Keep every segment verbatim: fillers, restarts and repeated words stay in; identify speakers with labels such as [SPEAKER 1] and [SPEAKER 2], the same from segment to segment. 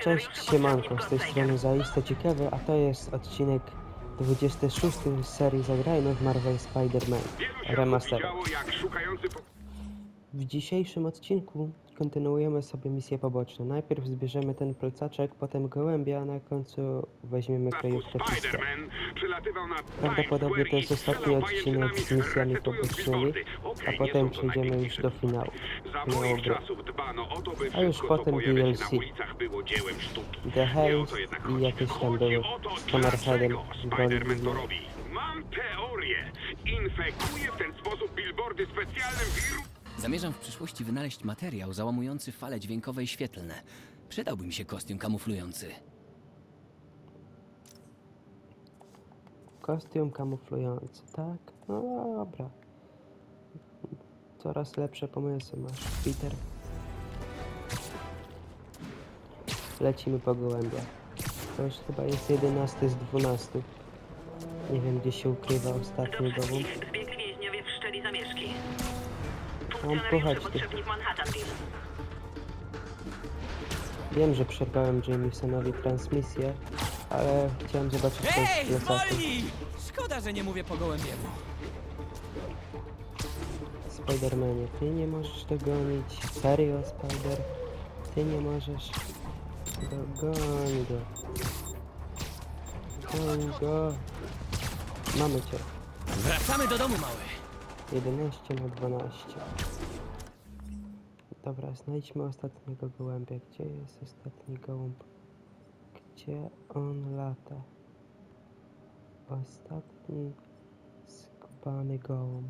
[SPEAKER 1] Cześć, siemanko, z tej strony Zaiste Ciekawy, a to jest odcinek dwudziesty szósty z serii Zagrajmy w Marvel Spider-Man Remastered. W dzisiejszym odcinku kontynuujemy sobie misje poboczne. Najpierw zbierzemy ten plecaczek, potem gołębia, a na końcu weźmiemy kryjówkę czystkę. Prawdopodobnie to jest ostatni odcinek z misjami pobocznymi, a potem przejdziemy już do finału. finału gry. A już potem D L C. The Haze i jakieś tam były z Hammerheadem.
[SPEAKER 2] Mam teorię. Infekuję w ten sposób billboardy specjalnym wirusem.
[SPEAKER 3] Zamierzam w przyszłości wynaleźć materiał załamujący fale dźwiękowe i świetlne. Przydałby mi się kostium kamuflujący.
[SPEAKER 1] Kostium kamuflujący, tak? No dobra. Coraz lepsze pomysły masz, Peter. Lecimy po gołębiach. To już chyba jest jedenasty z dwunastu. Nie wiem, gdzie się ukrywa ostatni gołąb.
[SPEAKER 4] Zbiegli więźniowie wszczęli zamieszki.
[SPEAKER 1] Mam puchać tu. Wiem, że przerwałem Jamesonowi transmisję, ale chciałem zobaczyć
[SPEAKER 5] Ej,
[SPEAKER 1] ten
[SPEAKER 5] wolni! Szkoda, że nie mówię po gołębiemu.
[SPEAKER 1] Spider-Manie, ty nie możesz dogonić. Serio, Spider? Ty nie możesz. Dogoń go. Dogoń go. Mamy cię.
[SPEAKER 5] Wracamy do domu, mały.
[SPEAKER 1] jedenaście na dwanaście. Dobra, znajdźmy ostatniego gołębia. Gdzie jest ostatni gołąb? Gdzie on lata? Ostatni skubany gołąb.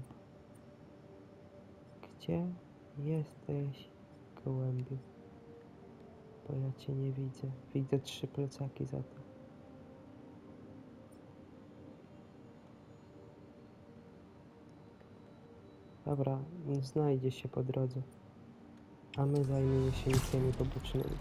[SPEAKER 1] Gdzie jesteś, gołębiu? Bo ja cię nie widzę. Widzę trzy plecaki za to. Dobra, znajdzie się po drodze. A my zajmiemy się misjami pobocznymi.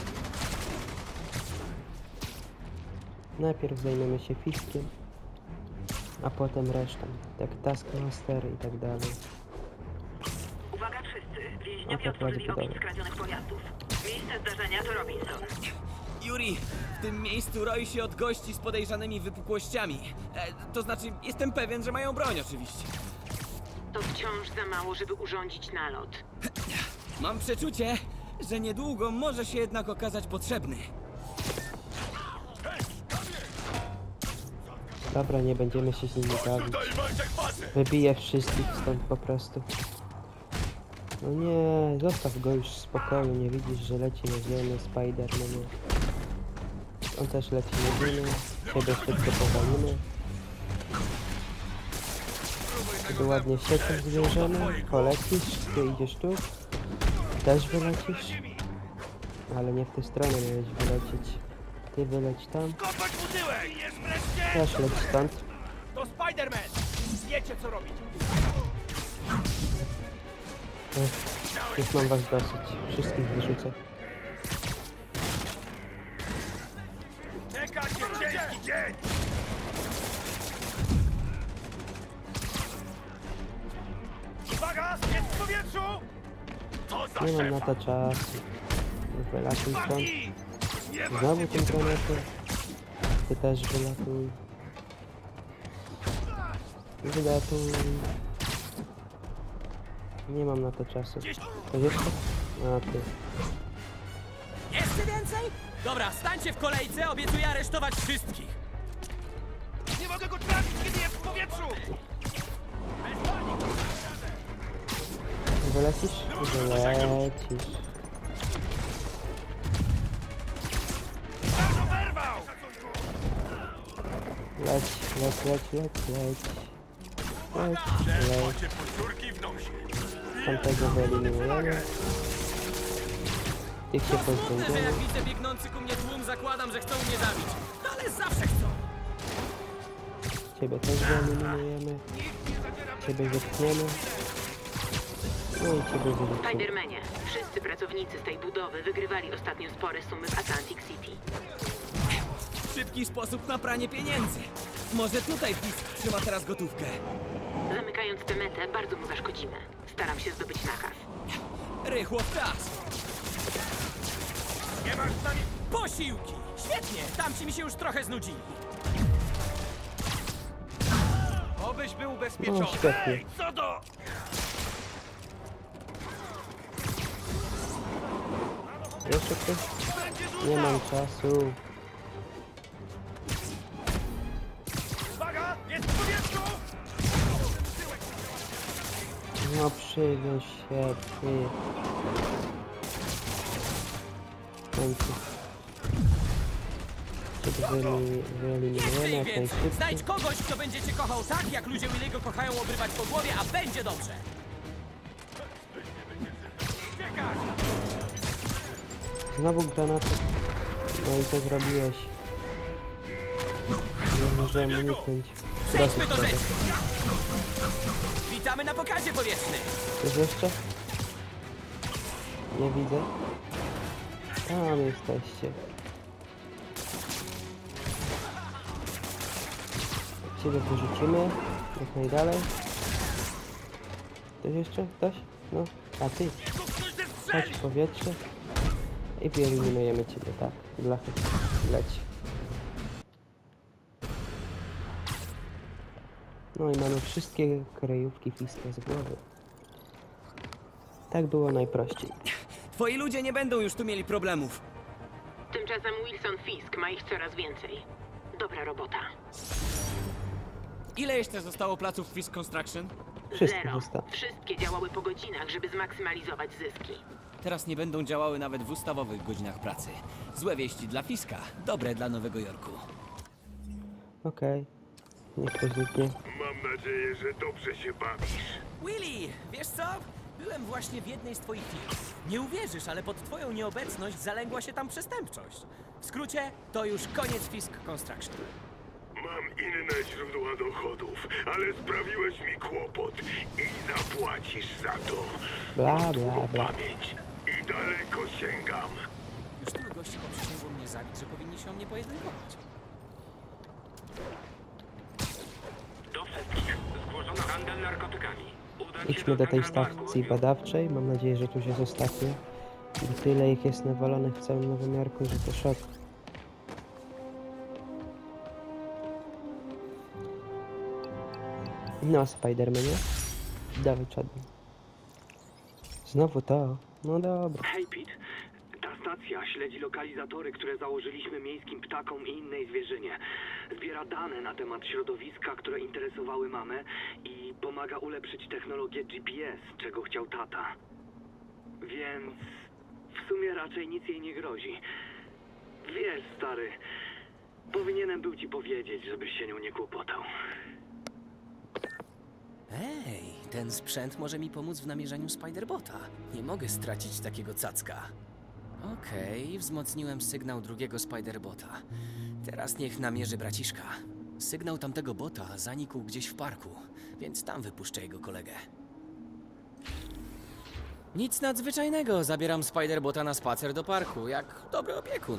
[SPEAKER 1] Najpierw zajmiemy się Fiskiem, a potem resztą, jak Taskmaster i tak dalej.
[SPEAKER 4] Uwaga wszyscy, więźniowie otworzyli ogień skradzionych pojazdów. Miejsce zdarzenia to Robinson.
[SPEAKER 5] Yuri, w tym miejscu roi się od gości z podejrzanymi wypukłościami. E, to znaczy, jestem pewien, że mają broń oczywiście.
[SPEAKER 4] To wciąż za mało, żeby urządzić nalot.
[SPEAKER 5] Mam przeczucie, że niedługo może się jednak okazać potrzebny.
[SPEAKER 1] Dobra, nie będziemy się z nimi bawić. Wybiję wszystkich stąd po prostu. No nie, zostaw go już w spokoju, nie widzisz, że leci na ziemię Spider-Man. On też leci na ziemię, ciebie szybko powalimy. Kiedy ładnie siecią zwiążemy, polecisz, ty idziesz tu, też wylecisz, ale nie w tę stronę miałeś wylecieć. Ty wyleć tam, też leć stąd.
[SPEAKER 5] To Spider-Man! Wiecie co robić!
[SPEAKER 1] Ech, już mam was dosyć, wszystkich wyrzucę.
[SPEAKER 5] Uwaga! Jest w powietrzu!
[SPEAKER 1] Nie mam na to czasu. Wylatuj stąd. Znowu tym granatem. Ty też wylatuj. Wylatuj. Nie mam na to czasu. To jeszcze? A ty.
[SPEAKER 5] Jeszcze więcej? Dobra, stańcie w kolejce, obiecuję aresztować wszystkich. Nie mogę go trafić, kiedy jest w powietrzu!
[SPEAKER 1] Wylecisz? Wylecisz. Leć, leć, leć, leć, leć. Leć, leć. Tamtego wyeliminujemy. Tych się
[SPEAKER 5] Że jak
[SPEAKER 1] pozbędziemy.
[SPEAKER 5] widzę biegnący ku mnie tłum, zakładam, że chcą mnie zabić. No ale zawsze chcą.
[SPEAKER 1] Ciebie też wyeliminujemy. Ciebie wypchniemy. No i ciebie wyliczymy.
[SPEAKER 4] Spider-Manie, wszyscy pracownicy z tej budowy wygrywali ostatnio spore sumy w Atlantic City.
[SPEAKER 5] Szybki sposób na pranie pieniędzy. Może tutaj Fisk trzyma teraz gotówkę.
[SPEAKER 4] Zamykając tę metę, bardzo mu zaszkodzimy. Staram się zdobyć nakaz.
[SPEAKER 5] Rychło w czas. Nie masz z nami... Posiłki! Świetnie! Tamci mi się już trochę znudzili. Obyś był
[SPEAKER 1] No
[SPEAKER 5] ubezpieczony.
[SPEAKER 1] świetnie.
[SPEAKER 5] Co do...
[SPEAKER 1] Jeszcze ktoś? Nie mam czasu.
[SPEAKER 5] Uwaga! Jest w powietrzu!
[SPEAKER 1] No przyjdą się, ty. W końcu. Kiedy wyeli- wyeliminujemy jak
[SPEAKER 5] Więcej!
[SPEAKER 1] najszybciej.
[SPEAKER 5] Znajdź kogoś, kto będzie cię kochał tak, jak ludzie Williego kochają obrywać po głowie, a będzie dobrze!
[SPEAKER 1] Znowu granaty. No i co zrobiłeś? Nie możemy uniknąć.
[SPEAKER 5] Przejdźmy do
[SPEAKER 1] Dosyć
[SPEAKER 5] rzeczy!
[SPEAKER 1] tego.
[SPEAKER 5] Witamy na pokazie powietrznym!
[SPEAKER 1] Coś jeszcze? Nie widzę. Tam jesteście. Ciebie wyrzucimy. Jak najdalej. Ktoś jeszcze? Ktoś? No. A ty. Chodź w powietrze. I wyeliminujemy ciebie, tak. Blachy. Leci. No i mamy wszystkie kryjówki Fiska z głowy. Tak było najprościej.
[SPEAKER 5] Twoi ludzie nie będą już tu mieli problemów.
[SPEAKER 4] Tymczasem Wilson Fisk ma ich coraz więcej. Dobra robota.
[SPEAKER 5] Ile jeszcze zostało placów Fisk Construction?
[SPEAKER 1] Wszystko
[SPEAKER 4] Zero.
[SPEAKER 1] zostało.
[SPEAKER 4] Wszystkie działały po godzinach, żeby zmaksymalizować zyski.
[SPEAKER 5] Teraz nie będą działały nawet w ustawowych godzinach pracy. Złe wieści dla Fiska, dobre dla Nowego Jorku.
[SPEAKER 1] Okej. Niech to zniknie.
[SPEAKER 2] Mam nadzieję, że dobrze się bawisz.
[SPEAKER 5] Willy, wiesz co? Byłem właśnie w jednej z twoich firm. Nie uwierzysz, ale pod twoją nieobecność zalęgła się tam przestępczość. W skrócie, to już koniec Fisk Construction.
[SPEAKER 2] Mam inne źródła dochodów, ale sprawiłeś mi kłopot i zapłacisz za to.
[SPEAKER 1] Bla,
[SPEAKER 2] Mam
[SPEAKER 1] bla,
[SPEAKER 2] długą
[SPEAKER 1] bla.
[SPEAKER 2] pamięć i daleko sięgam.
[SPEAKER 5] Już tylu gości poprzysięgło mnie zabić, że powinni się o mnie pojedynkować.
[SPEAKER 2] Do wszystkich zgłoszono handel narkotykami. Udać się
[SPEAKER 1] Idźmy do tej
[SPEAKER 2] Central
[SPEAKER 1] stacji
[SPEAKER 2] Parku.
[SPEAKER 1] badawczej. Mam nadzieję, że tu już jest ostatnia. Bo tyle ich jest nawalonych w całym Nowym Jorku, że to szok. No, Spidermanie. Dawaj, czadny. Znowu to. No dobra.
[SPEAKER 6] Hej Pete, ta stacja śledzi lokalizatory, które założyliśmy miejskim ptakom i innej zwierzynie. Zbiera dane na temat środowiska, które interesowały mamę i pomaga ulepszyć technologię G P S, czego chciał tata. Więc w sumie raczej nic jej nie grozi. Wiesz, stary, powinienem był ci powiedzieć, żebyś się nią nie kłopotał.
[SPEAKER 5] Ej, ten sprzęt może mi pomóc w namierzaniu Spiderbota. Nie mogę stracić takiego cacka. Okej, wzmocniłem sygnał drugiego Spiderbota. Teraz niech namierzy braciszka. Sygnał tamtego bota zanikł gdzieś w parku, więc tam wypuszczę jego kolegę. Nic nadzwyczajnego, zabieram Spiderbota na spacer do parku, jak dobry opiekun.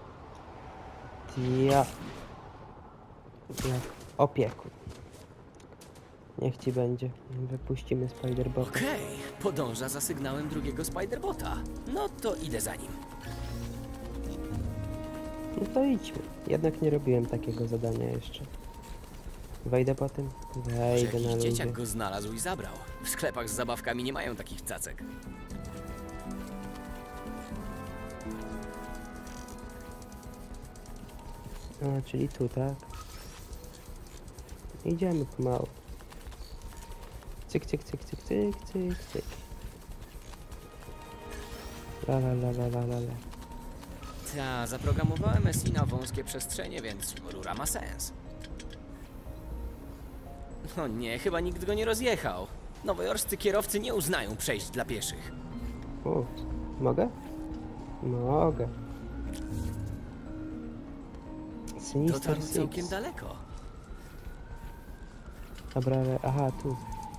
[SPEAKER 1] Ja. Jak opiekun. Niech ci będzie. Wypuścimy Spiderbota.
[SPEAKER 5] Okej, podąża za sygnałem drugiego Spiderbota. No to idę za nim.
[SPEAKER 1] No to idźmy. Jednak nie robiłem takiego zadania jeszcze. Wejdę po tym?
[SPEAKER 5] Że
[SPEAKER 1] Wejdę na
[SPEAKER 5] jakiś
[SPEAKER 1] ludzie.
[SPEAKER 5] dzieciak go znalazł i zabrał. W sklepach z zabawkami nie mają takich cacek.
[SPEAKER 1] A, czyli tu, tak? Idziemy pomału. Cyk, cyk, cyk, cyk, cyk, cyk, cyk. La la la la la la la.
[SPEAKER 5] Ta, zaprogramowałem S I na wąskie przestrzenie, więc rura ma sens. No nie, chyba nikt go nie rozjechał. Nowojorscy kierowcy nie uznają przejść dla pieszych.
[SPEAKER 1] O, mogę? Mogę.
[SPEAKER 5] To
[SPEAKER 1] Sinister
[SPEAKER 5] tam
[SPEAKER 1] Six.
[SPEAKER 5] całkiem daleko.
[SPEAKER 1] Dobra, ale... Aha, tu.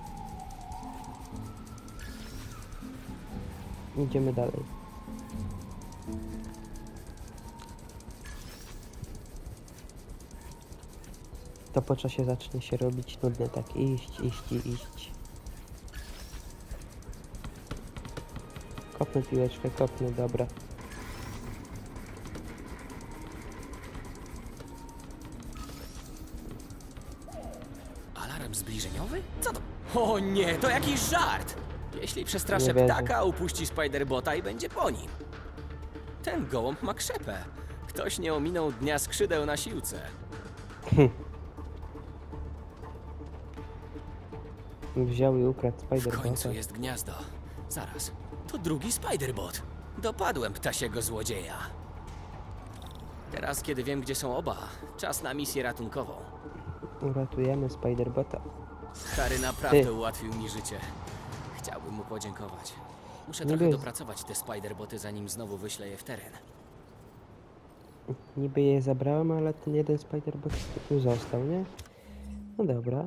[SPEAKER 1] Idziemy dalej. To po czasie zacznie się robić nudne, tak iść, iść i iść. Kopnę piłeczkę, kopnę, dobra.
[SPEAKER 5] alarm zbliżeniowy? Co to? O nie, to jakiś żart! Jeśli przestraszę
[SPEAKER 1] Nie wierzę.
[SPEAKER 5] ptaka, upuści Spiderbota i będzie po nim. Ten gołąb ma krzepę. Ktoś nie ominął dnia skrzydeł na siłce.
[SPEAKER 1] Wziął i ukradł
[SPEAKER 5] W
[SPEAKER 1] Spider-Bota.
[SPEAKER 5] końcu jest gniazdo. Zaraz, to drugi Spiderbot. Dopadłem ptasiego złodzieja. Teraz, kiedy wiem, gdzie są oba, czas na misję ratunkową.
[SPEAKER 1] Uratujemy Spider-Bota.
[SPEAKER 5] Harry naprawdę
[SPEAKER 1] Ty.
[SPEAKER 5] ułatwił mi życie. Chciałbym mu podziękować. Muszę
[SPEAKER 1] Niby
[SPEAKER 5] trochę
[SPEAKER 1] jest-
[SPEAKER 5] dopracować te Spiderboty, zanim znowu wyślę je w teren.
[SPEAKER 1] Niby je zabrałem, ale ten jeden Spider-Bot tu został, nie? No dobra.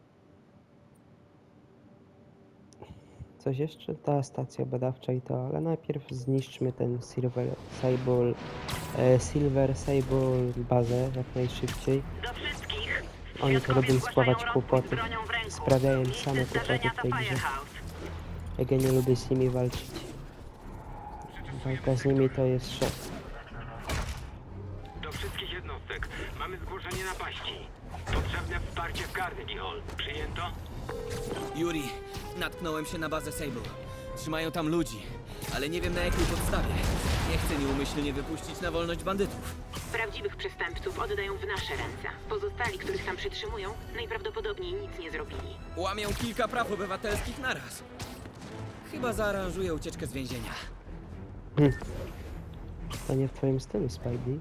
[SPEAKER 1] Coś jeszcze? Ta stacja badawcza i to, ale najpierw zniszczmy ten Silver Sable, e, Silver Sable bazę jak najszybciej.
[SPEAKER 4] Do wszystkich.
[SPEAKER 1] Oni to
[SPEAKER 4] Świadkowie
[SPEAKER 1] lubią
[SPEAKER 4] zgłaszają
[SPEAKER 1] spławać
[SPEAKER 4] rozpój z
[SPEAKER 1] kłopoty.
[SPEAKER 4] bronią w ręku.
[SPEAKER 1] Sprawiają
[SPEAKER 4] Miejsce
[SPEAKER 1] same kłopoty
[SPEAKER 4] zdarzenia
[SPEAKER 1] w
[SPEAKER 4] to
[SPEAKER 1] tej grze.
[SPEAKER 4] Firehouse.
[SPEAKER 1] Jak ja nie lubię z nimi walczyć. Walka z nimi to jest szok.
[SPEAKER 6] Do wszystkich jednostek. Mamy zgłoszenie napaści. Potrzebne wsparcie w Carnegie Hall. Przyjęto?
[SPEAKER 5] Yuri, natknąłem się na bazę Sable. Trzymają tam ludzi, ale nie wiem na jakiej podstawie. Nie chcę nieumyślnie wypuścić na wolność bandytów.
[SPEAKER 4] Prawdziwych przestępców oddają w nasze ręce. Pozostali, których tam przytrzymują, najprawdopodobniej nic nie zrobili.
[SPEAKER 5] Łamią kilka praw obywatelskich naraz. Chyba zaaranżuję ucieczkę z więzienia.
[SPEAKER 1] To nie w twoim stylu, Spidey.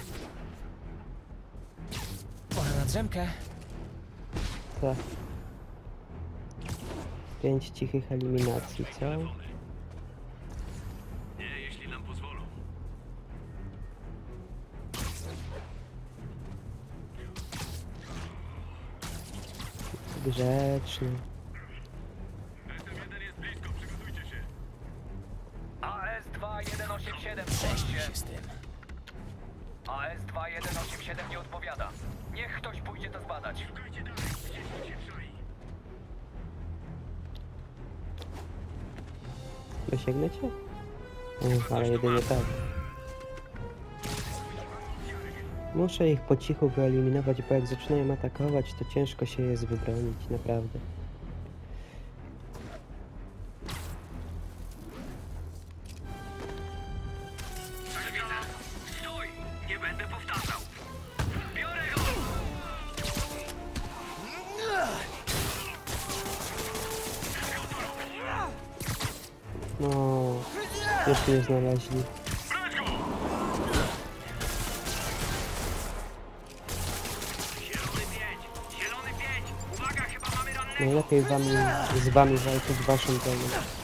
[SPEAKER 5] Pora na drzemkę.
[SPEAKER 1] Tak. Pięć cichych eliminacji, co?
[SPEAKER 2] Nie, jeśli nam pozwolą.
[SPEAKER 1] Grzeczny.
[SPEAKER 2] S M jeden jest blisko, przygotujcie się.
[SPEAKER 6] A S dwa jeden osiem siedem
[SPEAKER 5] Prześlij się z tym.
[SPEAKER 6] A S dwa jeden osiem siedem nie odpowiada. Niech ktoś pójdzie to zbadać.
[SPEAKER 2] Szukajcie dalej, gdzieś tu się wszoi.
[SPEAKER 1] Dosięgniecie? Mm, ale jedynie tak. Muszę ich po cichu wyeliminować, bo jak zaczynają atakować, to ciężko się jest wybronić, naprawdę.
[SPEAKER 6] Stój! Nie będę powtarzał. Biorę go!
[SPEAKER 1] No, już mnie znaleźli.
[SPEAKER 6] Zielony pięć! Zielony pięć! Uwaga, chyba mamy rannego!
[SPEAKER 1] Najlepiej wami, z wami walczyć waszą pełną.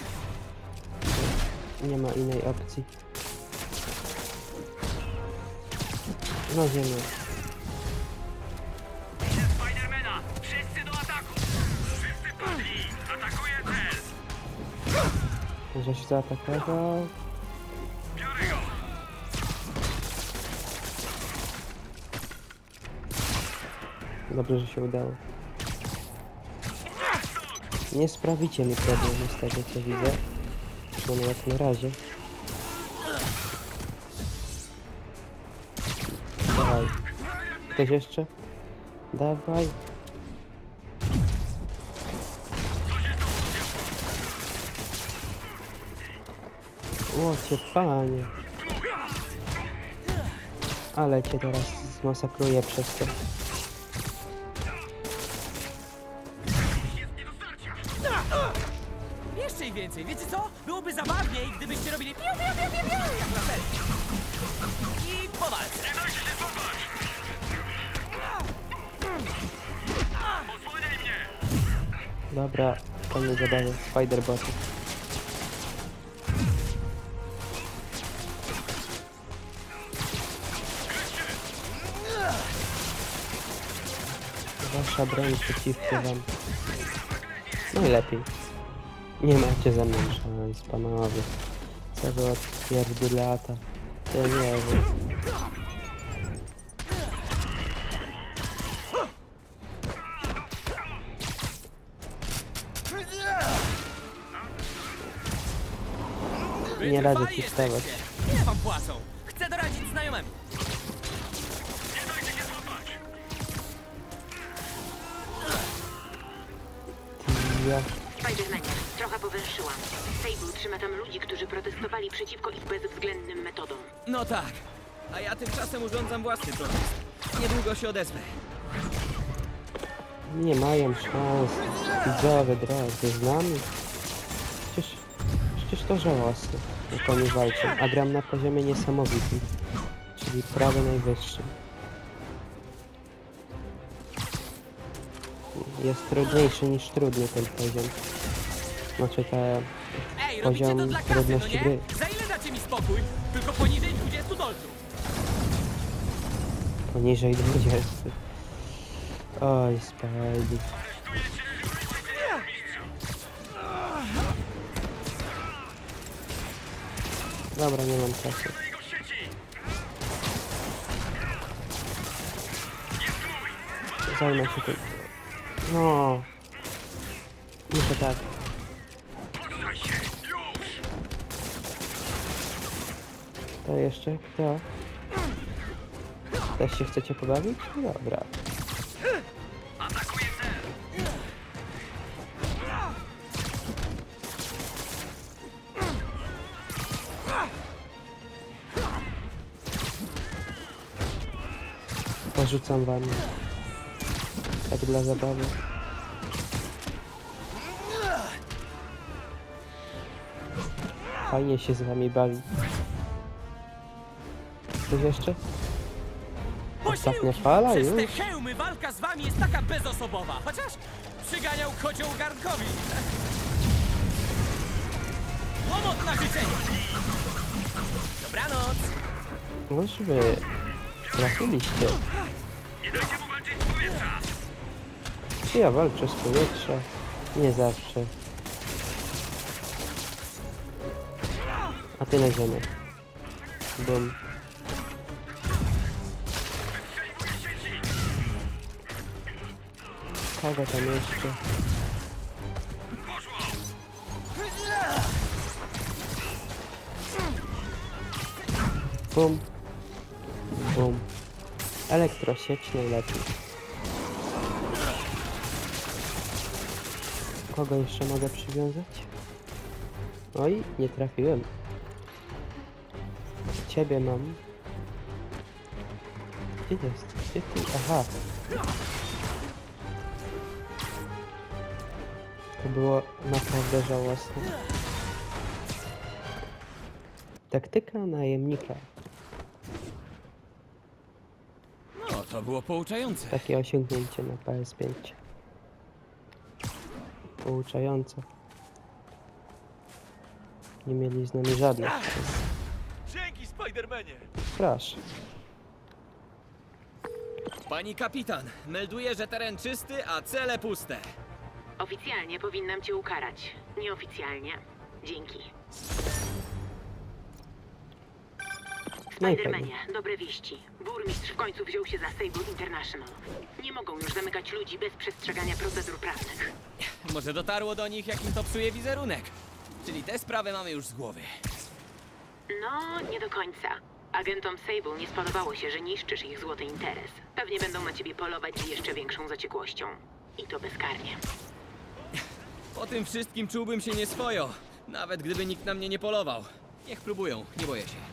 [SPEAKER 1] Nie ma innej opcji. No ziemię.
[SPEAKER 6] Idę Spidermana! Wszyscy do ataku! Wszyscy padli! Atakuję cel!
[SPEAKER 1] Żeś zaatakował.
[SPEAKER 6] Biorę go!
[SPEAKER 1] Dobrze, że się udało. Nie sprawicie mi problemu z tego, co widzę. Przynajmniej jak na razie. Dawaj. Ktoś jeszcze? Dawaj. Łocie, panie. Ale cię teraz zmasakruję przez to.
[SPEAKER 5] Jeszcze ich więcej, wiecie co? Byłoby zabawniej, gdybyście robili piu, piu, piu, piu, piu, jak na serii. I po walce.
[SPEAKER 1] Dobra, koniec zabawy. Spider-Boty. Wasza broń przeciwko wam. No i lepiej. Nie macie ze mną szans, panowie. Co wy od pierdolata. To nie wiem. Nie radzę ci wstawać.
[SPEAKER 5] Ile wam płacą? Chcę doradzić znajomemu.
[SPEAKER 1] Ja.
[SPEAKER 4] Spidermanie, trochę powęszyłam. Sable trzyma tam ludzi, którzy protestowali przeciwko ich bezwzględnym metodom.
[SPEAKER 5] No tak. A ja tymczasem urządzam własny protest. Niedługo się odezwę.
[SPEAKER 1] Nie mają szans. Widzowie, drodzy, z nami. Przecież, przecież to żałosne, jak oni walczą. A gram na poziomie niesamowitym. Czyli prawie najwyższym. Jest trudniejszy niż trudny ten poziom. Znaczy ta
[SPEAKER 5] Ej, robicie to
[SPEAKER 1] poziom
[SPEAKER 5] dla kasy, no
[SPEAKER 1] trudności
[SPEAKER 5] nie?
[SPEAKER 1] gry.
[SPEAKER 5] Za ile dacie mi spokój? Tylko poniżej dwudziestu dolców.
[SPEAKER 1] Poniżej dwudziestu. Oj, Spidey. Dobra, nie mam czasu. Zajmę się tym. No. Muszę tak. To jeszcze kto? Też się chcecie pobawić? No dobra. Porzucam wam. Tak dla zabawy. Fajnie się z wami bawi. Coś jeszcze? Ostatnia fala
[SPEAKER 5] Przez
[SPEAKER 1] już?
[SPEAKER 5] te hełmy walka z wami jest taka bezosobowa. Chociaż przyganiał kocioł garnkowi. Łomot na życzenie. Dobranoc.
[SPEAKER 1] Może wy trafiliście. Czy ja walczę z powietrza? Nie zawsze. A ty na ziemię. Bum. Kogo tam jeszcze? Bum. Bum. Elektrosieć najlepiej. Kogo jeszcze mogę przywiązać? Oj, nie trafiłem. Ciebie mam. Gdzie to jest? Gdzie ty? Aha. To było naprawdę żałosne. Taktyka najemnika.
[SPEAKER 5] No, to było pouczające.
[SPEAKER 1] Takie osiągnięcie na P S pięć. Pouczające. Nie mieli z nami żadnych.
[SPEAKER 5] Dzięki, Spidermanie.
[SPEAKER 1] Proszę.
[SPEAKER 5] Pani kapitan, melduję, że teren czysty, a cele puste.
[SPEAKER 4] Oficjalnie powinnam cię ukarać. Nieoficjalnie. Dzięki.
[SPEAKER 1] No i fajnie.
[SPEAKER 4] Spidermanie, dobre wieści. Burmistrz w końcu wziął się za Sable International. Nie mogą już zamykać ludzi bez przestrzegania procedur prawnych.
[SPEAKER 5] Może dotarło do nich, jak im to psuje wizerunek. Czyli tę sprawę mamy już z głowy.
[SPEAKER 4] No, nie do końca. Agentom Sable nie spodobało się, że niszczysz ich złoty interes. Pewnie będą na ciebie polować z jeszcze większą zaciekłością. I to bezkarnie.
[SPEAKER 5] Po tym wszystkim czułbym się nieswojo. Nawet gdyby nikt na mnie nie polował. Niech próbują, nie boję się.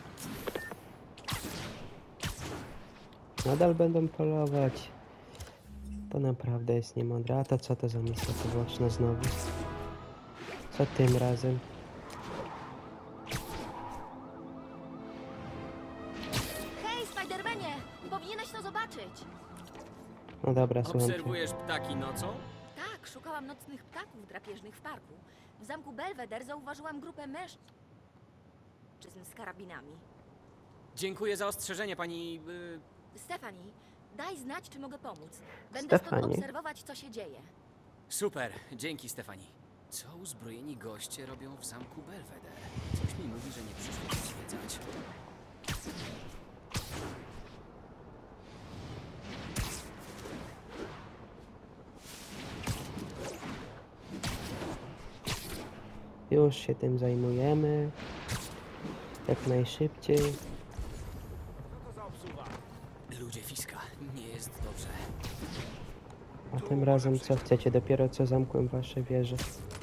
[SPEAKER 1] Nadal będą polować. To naprawdę jest niemądre. A to co to za misja poboczna znowu? Co tym razem?
[SPEAKER 7] Hej, Spidermanie! Powinieneś to zobaczyć!
[SPEAKER 1] No dobra, słucham cię.
[SPEAKER 5] Obserwujesz ptaki nocą?
[SPEAKER 7] Tak, szukałam nocnych ptaków drapieżnych w parku. W zamku Belvedere zauważyłam grupę mężczyzn z karabinami.
[SPEAKER 5] Dziękuję za ostrzeżenie, pani... y,
[SPEAKER 7] Stefani, daj znać, czy mogę pomóc. Będę stąd
[SPEAKER 1] Stefani?
[SPEAKER 7] obserwować, co się dzieje.
[SPEAKER 5] Super, dzięki, Stefani. Co uzbrojeni goście robią w zamku Belvedere? Coś mi mówi, że nie przyszli tu zwiedzać.
[SPEAKER 1] Już się tym zajmujemy. Jak najszybciej.
[SPEAKER 5] Ludzie Fiska, nie jest dobrze.
[SPEAKER 1] A Tym razem co chcecie, dopiero co zamkłem wasze wieże.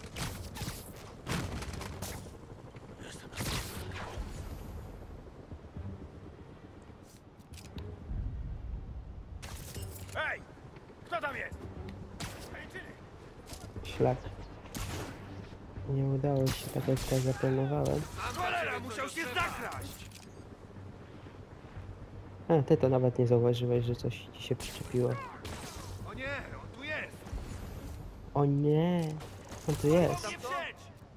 [SPEAKER 2] Hej! Kto tam jest?
[SPEAKER 1] Szlak. Nie udało się tak, jak ja zaplanowałem.
[SPEAKER 2] Cholera, musiał się zakraść!
[SPEAKER 1] A, ty to nawet nie zauważyłeś, że coś ci się przyczepiło.
[SPEAKER 2] O nie, on tu jest!
[SPEAKER 1] O nie, on tu jest.
[SPEAKER 2] Nie przeć!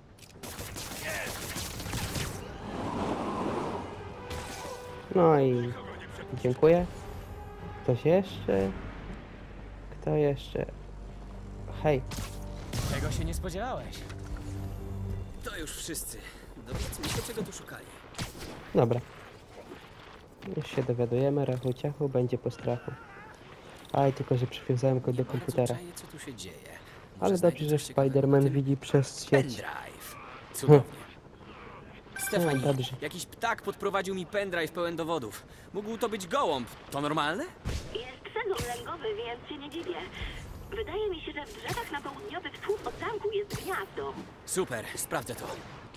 [SPEAKER 1] No i dziękuję. Ktoś jeszcze? Kto jeszcze? Hej,
[SPEAKER 5] Czego się nie spodziewałeś? To już wszyscy. Dowiedzmy się, czego tu szukali.
[SPEAKER 1] dobra. Już się dowiadujemy, rachu ciachu, będzie po strachu. Aj, tylko że przywiązałem go do komputera.
[SPEAKER 5] Czaję, co tu się dzieje. Może
[SPEAKER 1] Ale
[SPEAKER 5] znajdę
[SPEAKER 1] dobrze, że
[SPEAKER 5] coś ciekawego
[SPEAKER 1] Spider-Man
[SPEAKER 5] w tym
[SPEAKER 1] widzi przez sieć.
[SPEAKER 5] Pendrive. Cudownie. Stefani,
[SPEAKER 1] No, dobrze.
[SPEAKER 5] jakiś ptak podprowadził mi pendrive pełen dowodów. Mógł to być gołąb. To normalne?
[SPEAKER 8] Jest sezon lęgowy, więc się nie dziwię. Wydaje mi się, że w drzewach na południowy wschód od zamku jest gniazdo.
[SPEAKER 5] Super, sprawdzę to.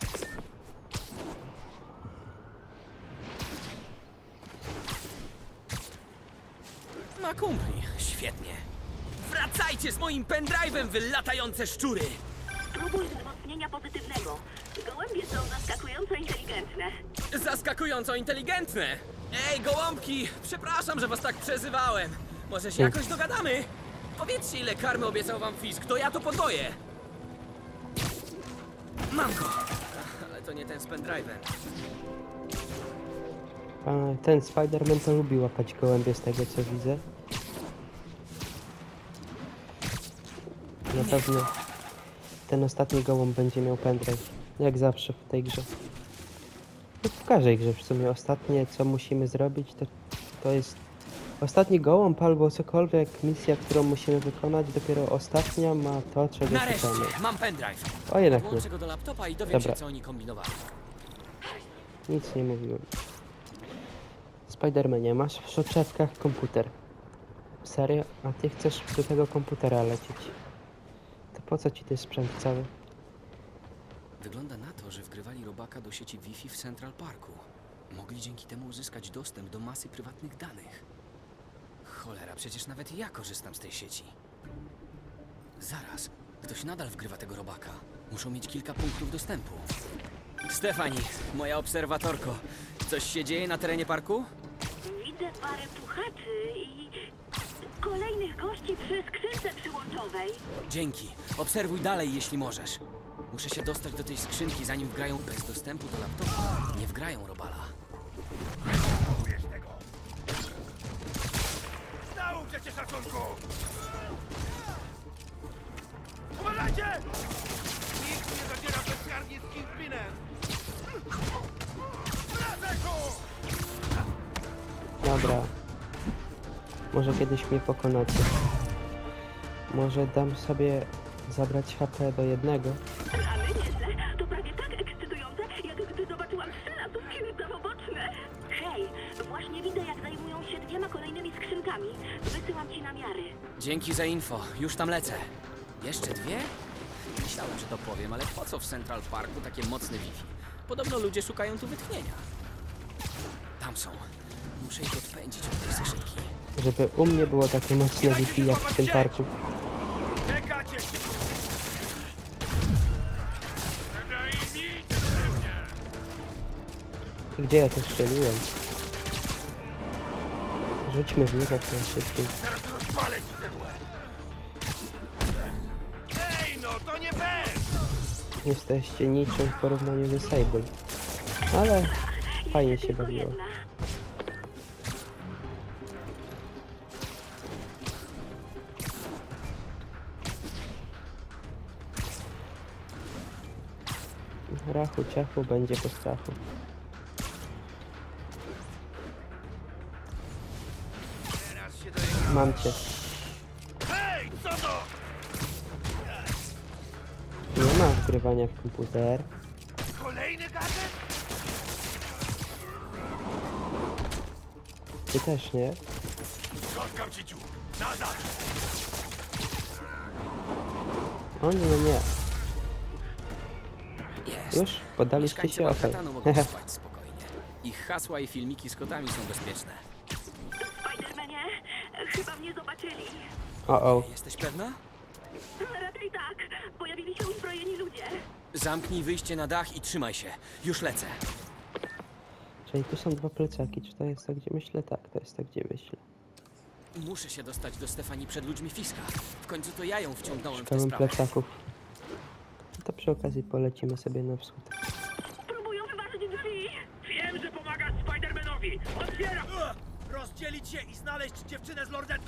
[SPEAKER 5] Ma kumpli. Świetnie. Wracajcie z moim pendrive'em, wy latające szczury!
[SPEAKER 8] Spróbuj wzmocnienia pozytywnego. Gołębie są zaskakująco inteligentne.
[SPEAKER 5] Zaskakująco inteligentne! Ej, gołąbki! Przepraszam, że was tak przezywałem. Może się jakoś dogadamy? Powiedzcie, ile karmy obiecał wam Fisk, to ja to podwoję. Mam go! Ale to nie ten z pendrive'em.
[SPEAKER 1] A, ten Spider-Man to lubi łapać gołębie z tego co widzę. Na pewno ten ostatni gołąb będzie miał pendrive. Jak zawsze w tej grze. No, w każdej grze w sumie ostatnie co musimy zrobić to, to jest ostatni gołąb albo cokolwiek misja, którą musimy wykonać. Dopiero ostatnia ma to, czego
[SPEAKER 5] Nareszcie!
[SPEAKER 1] szukamy.
[SPEAKER 5] Mam pendrive!
[SPEAKER 1] O, jednak nie.
[SPEAKER 5] Włączę go do laptopa i dowiem
[SPEAKER 1] Dobra.
[SPEAKER 5] się, co oni kombinowali.
[SPEAKER 1] Nic nie mówiłem. Spider-Manie, masz w soczewkach komputer. Serio? A ty chcesz do tego komputera lecieć. To po co ci ten sprzęt cały?
[SPEAKER 5] Wygląda na to, że wgrywali robaka do sieci Wi-Fi w Central Parku. Mogli dzięki temu uzyskać dostęp do masy prywatnych danych. Cholera, przecież nawet ja korzystam z tej sieci. Zaraz, ktoś nadal wgrywa tego robaka. Muszą mieć kilka punktów dostępu. Stefani, moja obserwatorko, coś się dzieje na terenie parku?
[SPEAKER 8] Widzę parę puchaczy i kolejnych gości przy skrzynce przyłączowej.
[SPEAKER 5] Dzięki. Obserwuj dalej, jeśli możesz. Muszę się dostać do tej skrzynki, zanim wgrają bez dostępu do laptopa. Nie wgrają robala.
[SPEAKER 2] Wiesz tego! Nauczę cię szacunku! Uważajcie! Nikt nie zadziera bezkarnie z Kingpinem! Wracaj tu!
[SPEAKER 1] Dobra. Może kiedyś mnie pokonacie. Może dam sobie zabrać H P do jednego.
[SPEAKER 8] Ale nieźle. To prawie tak ekscytujące, jak gdy zobaczyłam trzy lasówki prawoboczne. Hej, właśnie widzę, jak zajmują się dwiema kolejnymi skrzynkami. Wysyłam ci namiary.
[SPEAKER 5] Dzięki za info. Już tam lecę. Jeszcze dwie? Myślałem, że to powiem, ale po co w Central Parku takie mocne Wi-Fi? Podobno ludzie szukają tu wytchnienia. Tam są. Muszę ich odpędzić od tej skrzynki.
[SPEAKER 1] Żeby u mnie było takie mocne Wi-Fi jak w tym parku.
[SPEAKER 2] Czekacie!
[SPEAKER 1] Gdzie ja to strzeliłem? Rzućmy w niego jak najszybciej.
[SPEAKER 2] Teraz rozpalę ci ten łeb! Ej, no to nie fair!
[SPEAKER 1] Jesteście niczym w porównaniu ze Sable. Ale fajnie się
[SPEAKER 8] Tylko
[SPEAKER 1] bawiło.
[SPEAKER 8] jedna.
[SPEAKER 1] Rachu ciachu będzie po strachu.
[SPEAKER 2] Teraz się dojeżdża.
[SPEAKER 1] Mam cię.
[SPEAKER 2] Hej, co to?
[SPEAKER 1] Nie ma wgrywania w komputer.
[SPEAKER 2] Kolejny gadżet?
[SPEAKER 1] Ty też nie.
[SPEAKER 2] Spotkam ci ciu! Nazad!
[SPEAKER 1] O nie, no nie.
[SPEAKER 5] Jest.
[SPEAKER 1] Już? Podaliście
[SPEAKER 5] Mieszkańcy
[SPEAKER 1] się? Okej.
[SPEAKER 5] Manhattanu mogą spać spokojnie. Ich hasła i filmiki z kotami są bezpieczne.
[SPEAKER 8] Spidermanie, chyba mnie zobaczyli.
[SPEAKER 1] O, o.
[SPEAKER 5] Jesteś pewna?
[SPEAKER 8] Raczej tak. Pojawili się uzbrojeni ludzie.
[SPEAKER 5] Zamknij wyjście na dach i trzymaj się. Już lecę.
[SPEAKER 1] Czyli tu są dwa plecaki. Czy to jest tak, gdzie myślę? Tak, to jest tak, gdzie myślę.
[SPEAKER 5] Muszę się dostać do Stefanii przed ludźmi Fiska. W końcu to ja ją wciągnąłem w tę
[SPEAKER 1] Szukałem
[SPEAKER 5] sprawę.
[SPEAKER 1] plecaków. No to przy okazji polecimy sobie na wschód.
[SPEAKER 8] Próbują wyważyć drzwi.
[SPEAKER 2] Wiem, że pomagasz Spidermanowi! Otwieram!
[SPEAKER 9] Rozdzielić się i znaleźć dziewczynę z lordetką!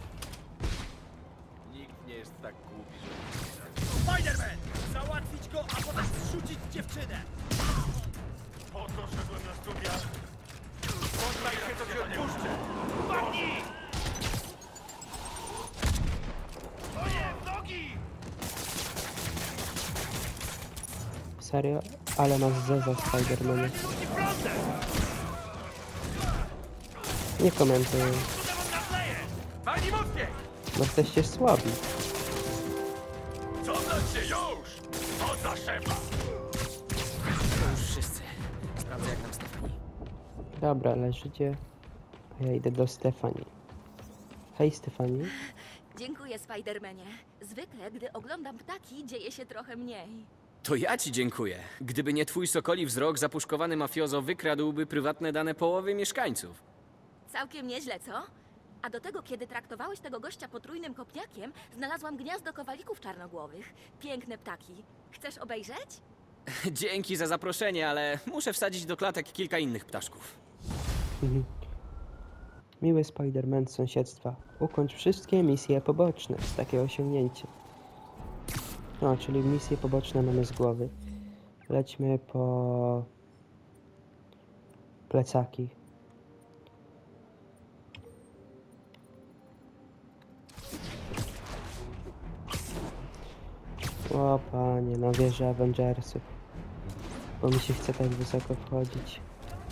[SPEAKER 9] Nikt nie jest tak głupi, że... Spiderman! Załatwić go, a potem zrzucić dziewczynę!
[SPEAKER 2] Po co szedłem na studia? Poddaj się, to cię odpuszczę! Padnij! O nie, nogi!
[SPEAKER 1] Serio? Ale masz zeza, Spidermanie.
[SPEAKER 2] Ludzi prądem!
[SPEAKER 1] Nie komentuję.
[SPEAKER 2] Cudem on nadleje! Pani mocniej!
[SPEAKER 1] Bo jesteście słabi.
[SPEAKER 2] Co dla się już? To za szefa!
[SPEAKER 5] To już wszyscy. Sprawdzę jak nam Stefani.
[SPEAKER 1] Dobra, leżycie. A ja idę do Stefanii. Hej, Stefanii.
[SPEAKER 7] Dziękuję, Spidermanie. Zwykle, gdy oglądam ptaki, dzieje się trochę mniej.
[SPEAKER 5] To ja ci dziękuję. Gdyby nie twój sokoli wzrok, zapuszkowany mafiozo wykradłby prywatne dane połowy mieszkańców.
[SPEAKER 7] Całkiem nieźle, co? A do tego, kiedy traktowałeś tego gościa potrójnym kopniakiem, znalazłam gniazdo kowalików czarnogłowych. Piękne ptaki. Chcesz obejrzeć?
[SPEAKER 5] Dzięki za zaproszenie, ale muszę wsadzić do klatek kilka innych ptaszków.
[SPEAKER 1] Mhm. Miły Spider-Man z sąsiedztwa. Ukończ wszystkie misje poboczne. Takie osiągnięcie. No, czyli misje poboczne mamy z głowy. Lećmy po plecaki. O panie, na wieżę Avengersów. Bo mi się chce tak wysoko wchodzić.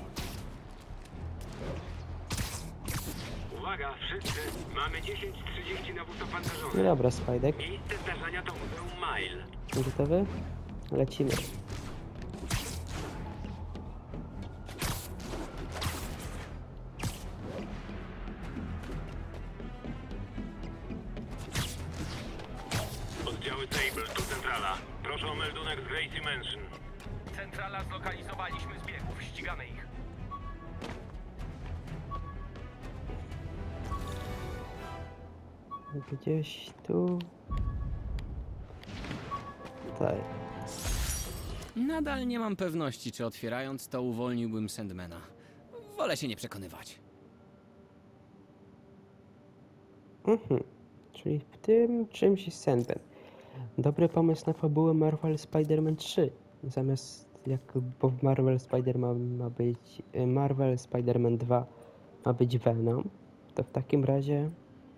[SPEAKER 2] Uwaga, wszyscy! Mamy dziesięć trzydzieści na wóz
[SPEAKER 1] No
[SPEAKER 2] opancerzony.
[SPEAKER 1] dobra, Spidek.
[SPEAKER 2] Miejsce zdarzenia to Muzeum Mile.
[SPEAKER 1] Gotowy? Lecimy.
[SPEAKER 2] Oddziały Sable, tu centrala. Proszę o meldunek z Gracie Mansion.
[SPEAKER 6] Centrala, zlokalizowaliśmy zbiegów. Ścigamy ich.
[SPEAKER 1] Gdzieś tu... Tak.
[SPEAKER 3] Nadal nie mam pewności, czy otwierając to uwolniłbym Sandmana. Wolę się nie przekonywać.
[SPEAKER 1] Mhm. Czyli w tym czymś jest Sandman. Dobry pomysł na fabułę Marvel Spider-Man trzy. Zamiast jak, bo w Marvel Spider-Man ma być Marvel Spider-Man dwa ma być Venom, to w takim razie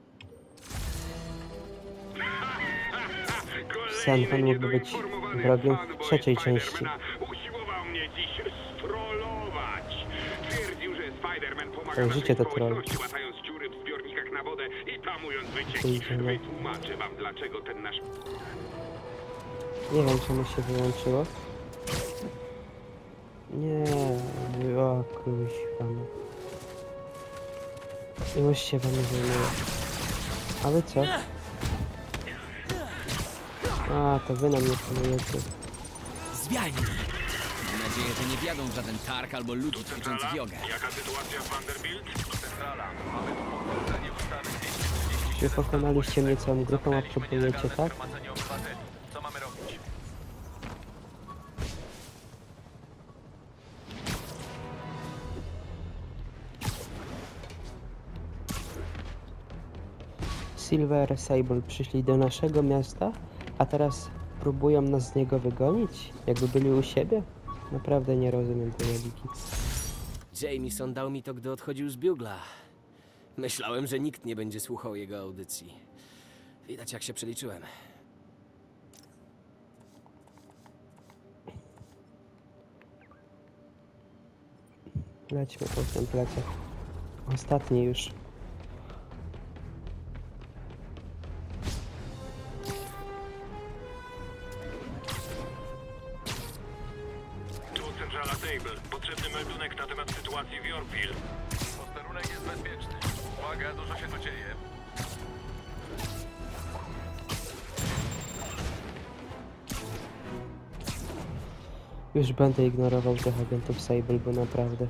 [SPEAKER 1] Sandman mógłby być wrogiem w trzeciej części.
[SPEAKER 2] Usiłował mnie dziś strollować. Twierdził, że Spider-Man pomaga
[SPEAKER 1] To życie to
[SPEAKER 2] naszej
[SPEAKER 1] troll.
[SPEAKER 2] społeczności, łatając dziury w zbiornikach na wodę i tamując wycieki.
[SPEAKER 1] Idziemy.
[SPEAKER 2] Wytłumaczę wam, dlaczego ten nasz...
[SPEAKER 1] Nie wiem, czemu się wyłączyło. Nie, o kuźwa. Już się wam nie zajmuje. A wy co? A, to wy na mnie polujecie.
[SPEAKER 3] Zwiajnij! Mam nadzieję, że nie wjadą w żaden targ albo ludzi ćwiczących jogę.
[SPEAKER 2] Jaka sytuacja w Vanderbilt?
[SPEAKER 6] Centrala, mamy tu potwierdzenie ustawy dwieście trzydzieści
[SPEAKER 1] Wy pokonaliście mnie całą grupą, a
[SPEAKER 6] Znaleźliśmy
[SPEAKER 1] próbujecie,
[SPEAKER 6] nielegalne
[SPEAKER 1] tak?
[SPEAKER 6] zgromadzenie obywateli. Co mamy robić?
[SPEAKER 1] Silver Sable przyszli do naszego miasta, a teraz próbują nas z niego wygonić? Jakby byli u siebie? Naprawdę nie rozumiem tej logiki.
[SPEAKER 5] Jameson dał mi to, gdy odchodził z Bugla. Myślałem, że nikt nie będzie słuchał jego audycji. Widać, jak się przeliczyłem.
[SPEAKER 1] Lećmy po ten plecak. Ostatni już.
[SPEAKER 2] potrzebny meldunek na temat sytuacji w Yorkville.
[SPEAKER 10] Posterunek jest bezpieczny. Uwaga, dużo się tu dzieje.
[SPEAKER 1] Już będę ignorował tych agentów Sable, bo naprawdę.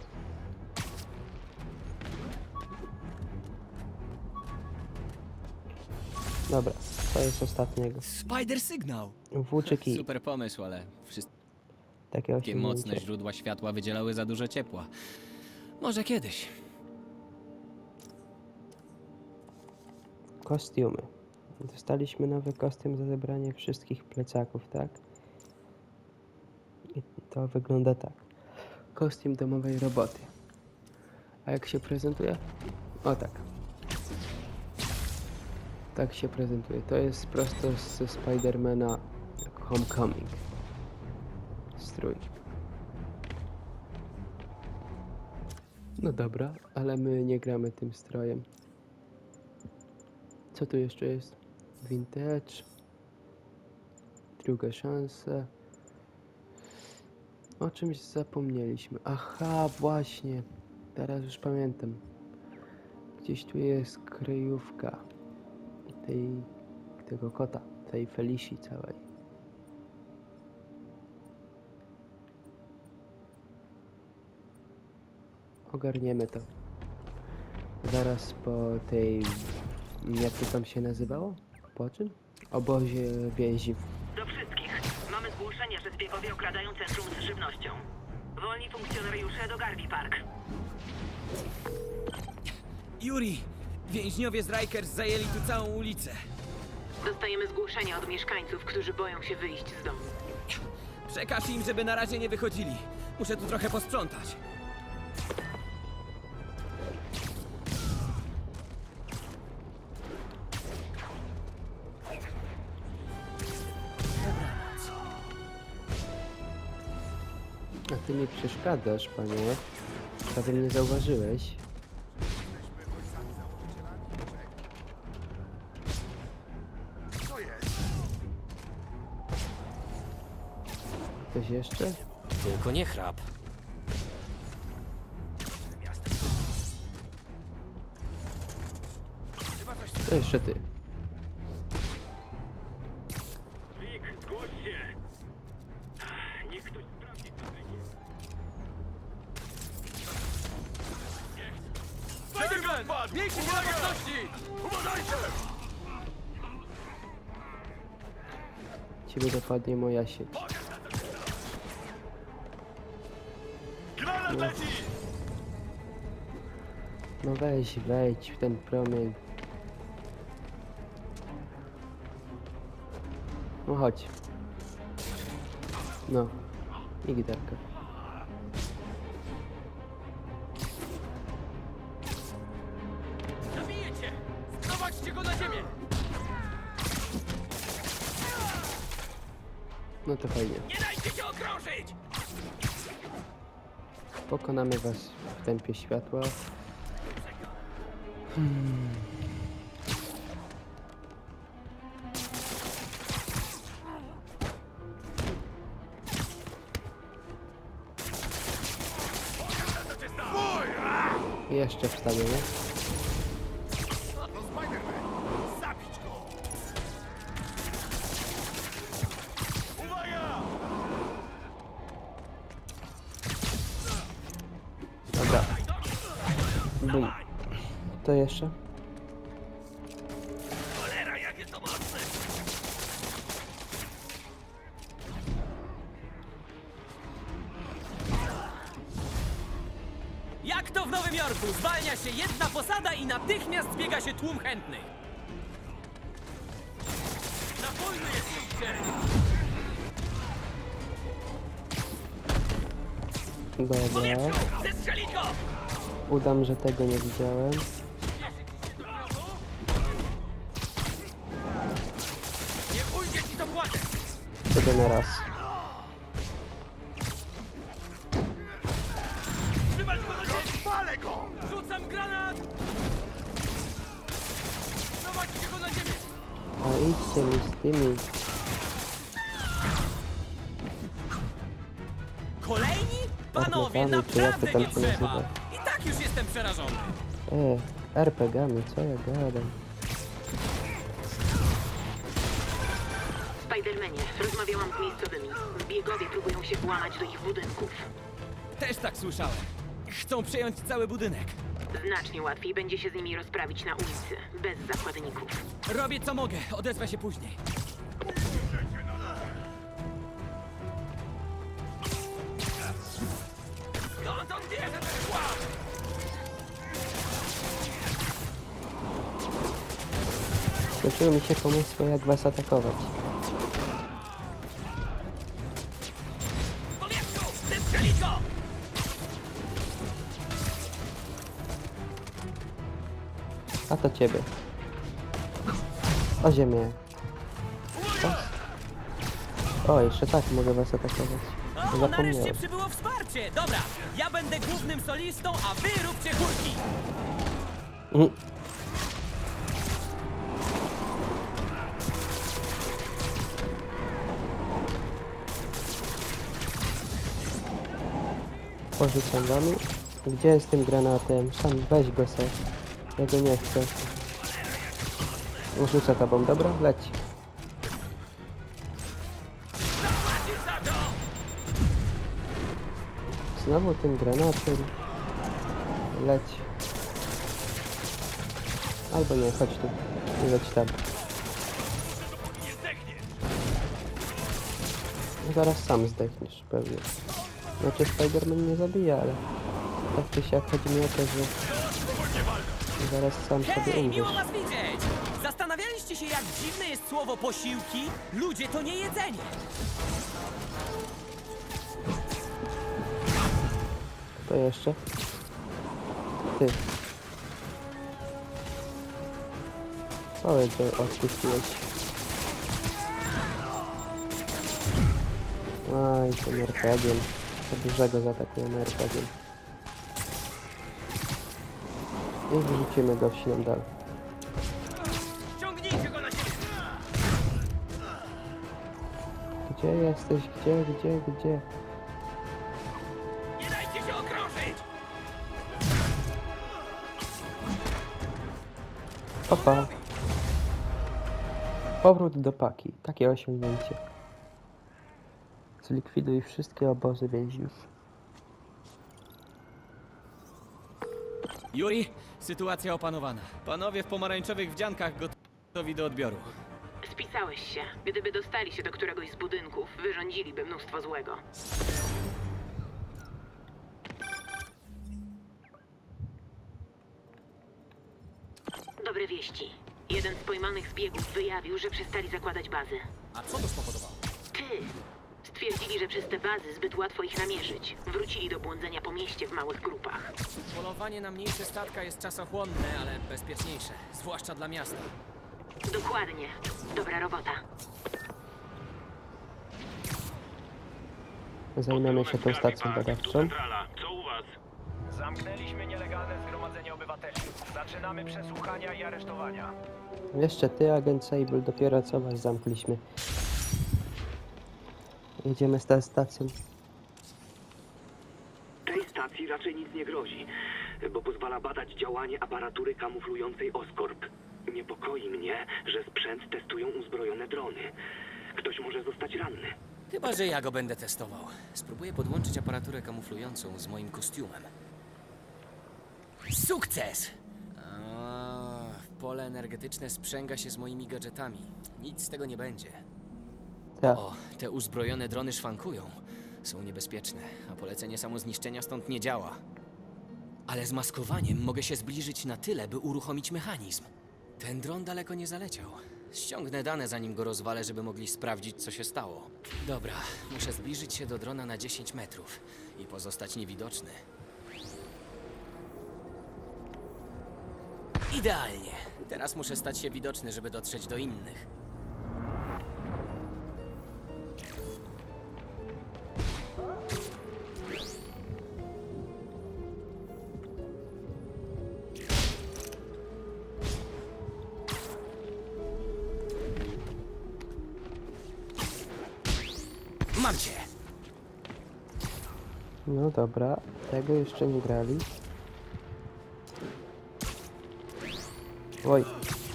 [SPEAKER 1] Dobra, to jest ostatniego.
[SPEAKER 3] Spider sygnał!
[SPEAKER 1] Włóczyki.
[SPEAKER 3] Super pomysł, ale wszystkie
[SPEAKER 1] Takie
[SPEAKER 3] mocne
[SPEAKER 1] osiągnięcie.
[SPEAKER 3] źródła światła wydzielały za dużo ciepła. Może kiedyś.
[SPEAKER 1] Kostiumy. Dostaliśmy nowy kostium za zebranie wszystkich plecaków, tak? I to wygląda tak. Kostium domowej roboty. A jak się prezentuje? O tak. Tak się prezentuje. To jest prosto ze Spidermana Homecoming. Strój. No dobra, ale my nie gramy tym strojem. Co tu jeszcze jest? Vintage. Druga szansa. O czymś zapomnieliśmy. Aha, właśnie. Teraz już pamiętam. Gdzieś tu jest kryjówka tej, tego kota, tej Felici całej. Ogarniemy to. Zaraz po tej... Jak to tam się nazywało? Po czym? Obozie więźniów.
[SPEAKER 4] Do wszystkich. Mamy zgłoszenie, że zbiegowie okradają centrum z żywnością. Wolni funkcjonariusze do Garvey Park.
[SPEAKER 9] Yuri, więźniowie z Rikers zajęli tu całą ulicę.
[SPEAKER 4] Dostajemy zgłoszenia od mieszkańców, którzy boją się wyjść z domu.
[SPEAKER 9] Przekaż im, żeby na razie nie wychodzili. Muszę tu trochę posprzątać.
[SPEAKER 1] A ty mi przeszkadzasz, panie. Prawie mnie zauważyłeś. Ktoś jeszcze?
[SPEAKER 5] Tylko nie chrap.
[SPEAKER 1] To jeszcze ty.
[SPEAKER 2] Rick, zgłoś się! Niech ktoś sprawdzi strategię.
[SPEAKER 9] Spider-Man! Miejcie się na baczności!
[SPEAKER 2] Uważajcie!
[SPEAKER 1] Ciebie dopadnie moja sieć.
[SPEAKER 2] Granat leci!
[SPEAKER 1] No weź, wejdź w ten promień. No chodź. No. I gitarka.
[SPEAKER 9] Zabijecie! Sprowadźcie go na ziemię!
[SPEAKER 1] No to fajnie.
[SPEAKER 9] Nie dajcie się okrążyć!
[SPEAKER 1] Pokonamy was w tempie światła. Hmm. Jeszcze wstawię, nie?
[SPEAKER 2] Zabić go! Uwaga!
[SPEAKER 1] Dobra. Bum. To jeszcze?
[SPEAKER 2] Cholera, jakie to mocne!
[SPEAKER 9] Jak to w Nowym Jorku? Zwalnia się jedna posada i natychmiast zbiega się tłum chętnych. Napójny jesteście!
[SPEAKER 1] Dobra.
[SPEAKER 9] Zestrzelić go!
[SPEAKER 1] Udam, że tego nie widziałem.
[SPEAKER 9] Nie ujdzie ci to płatek!
[SPEAKER 1] Tego na raz.
[SPEAKER 9] Trzymać go do ziemi!
[SPEAKER 2] Palę go!
[SPEAKER 9] Rzucam granat! Prowadźcie go na ziemię!
[SPEAKER 1] A idźcie mi z tymi.
[SPEAKER 9] Kolejni? Panowie,
[SPEAKER 1] granatami, czy jak to tam się nazywa.
[SPEAKER 5] I tak już jestem przerażony.
[SPEAKER 1] E, er pe gami, co ja gadam?
[SPEAKER 4] Spidermanie, rozmawiałam z miejscowymi. Zbiegowie próbują się włamać do ich budynków.
[SPEAKER 3] Też tak słyszałem. Chcą przejąć cały budynek.
[SPEAKER 4] Znacznie łatwiej będzie się z nimi rozprawić na ulicy, bez zakładników.
[SPEAKER 3] Robię co mogę, odezwę się później.
[SPEAKER 5] Skąd on bierze ten chłop?
[SPEAKER 1] Skończyły mi się pomysły, jak was atakować.
[SPEAKER 5] Powietrzu! Zestrzelić go!
[SPEAKER 1] A to ciebie. O ziemię. O, o jeszcze tak mogę was atakować.
[SPEAKER 5] O,
[SPEAKER 1] Zapomniałem.
[SPEAKER 5] nareszcie przybyło wsparcie! Dobra, ja będę głównym solistą, a wy róbcie chórki!
[SPEAKER 1] Mm. Porzucam wami. Gdzie jest tym granatem? Sam weź go sobie. Ja go nie chcę. Rzucę tobą, dobra? Leć. Znowu tym granatem. Leć. Albo nie, chodź tu. I leć tam. No zaraz sam zdechniesz pewnie. Znaczy Spider-Man nie zabija, ale tak czy siak chodzi mi o to, że zaraz sam sobie
[SPEAKER 5] Hej,
[SPEAKER 1] umrzesz.
[SPEAKER 5] miło was widzieć! Zastanawialiście się, jak dziwne jest słowo posiłki? Ludzie to nie jedzenie!
[SPEAKER 1] To jeszcze? Ty. Całe to odpuściłeś. Aj, tym er pe giem. To dużego zaatakujemy er pe giem. I wyrzucimy go w śniadal.
[SPEAKER 5] Ciągnijcie go na siebie!
[SPEAKER 1] Gdzie jesteś? Gdzie, gdzie, gdzie?
[SPEAKER 5] Nie dajcie się okrążyć!
[SPEAKER 1] Opa. Powrót do paki. Takie osiągnięcie. Zlikwiduj wszystkie obozy więźniów.
[SPEAKER 3] Yuri, sytuacja opanowana. Panowie w pomarańczowych wdziankach gotowi do odbioru.
[SPEAKER 4] Spisałeś się. Gdyby dostali się do któregoś z budynków, wyrządziliby mnóstwo złego. Dobre wieści. Jeden z pojmanych zbiegów wyjawił, że przestali zakładać bazy.
[SPEAKER 5] A co to spowodowało?
[SPEAKER 4] Ty! Stwierdzili, że przez te bazy zbyt łatwo ich namierzyć. Wrócili do błądzenia po mieście w małych grupach.
[SPEAKER 5] Polowanie na mniejsze statka jest czasochłonne, ale bezpieczniejsze. Zwłaszcza dla miasta.
[SPEAKER 4] Dokładnie. Dobra robota.
[SPEAKER 1] Zajmiemy się tą stacją badawczą.
[SPEAKER 2] Centrala, co u was?
[SPEAKER 10] Zamknęliśmy nielegalne zgromadzenie obywateli. Zaczynamy przesłuchania i aresztowania.
[SPEAKER 1] Jeszcze ty, agent Sable, dopiero co was zamkliśmy. Jedziemy z tą stacją.
[SPEAKER 6] Tej stacji raczej nic nie grozi, bo pozwala badać działanie aparatury kamuflującej Oscorp. Niepokoi mnie, że sprzęt testują uzbrojone drony. Ktoś może zostać ranny.
[SPEAKER 5] Chyba, że ja go będę testował. Spróbuję podłączyć aparaturę kamuflującą z moim kostiumem. Sukces! A, pole energetyczne sprzęga się z moimi gadżetami. Nic z tego nie będzie.
[SPEAKER 1] Tak.
[SPEAKER 5] O, te uzbrojone drony szwankują. Są niebezpieczne, a polecenie samozniszczenia stąd nie działa. Ale z maskowaniem mogę się zbliżyć na tyle, by uruchomić mechanizm. Ten dron daleko nie zaleciał. Ściągnę dane, zanim go rozwalę, żeby mogli sprawdzić, co się stało. Dobra, muszę zbliżyć się do drona na dziesięć metrów i pozostać niewidoczny. Idealnie. Teraz muszę stać się widoczny, żeby dotrzeć do innych. Mam cię!
[SPEAKER 1] No dobra, tego jeszcze nie grali. Oj.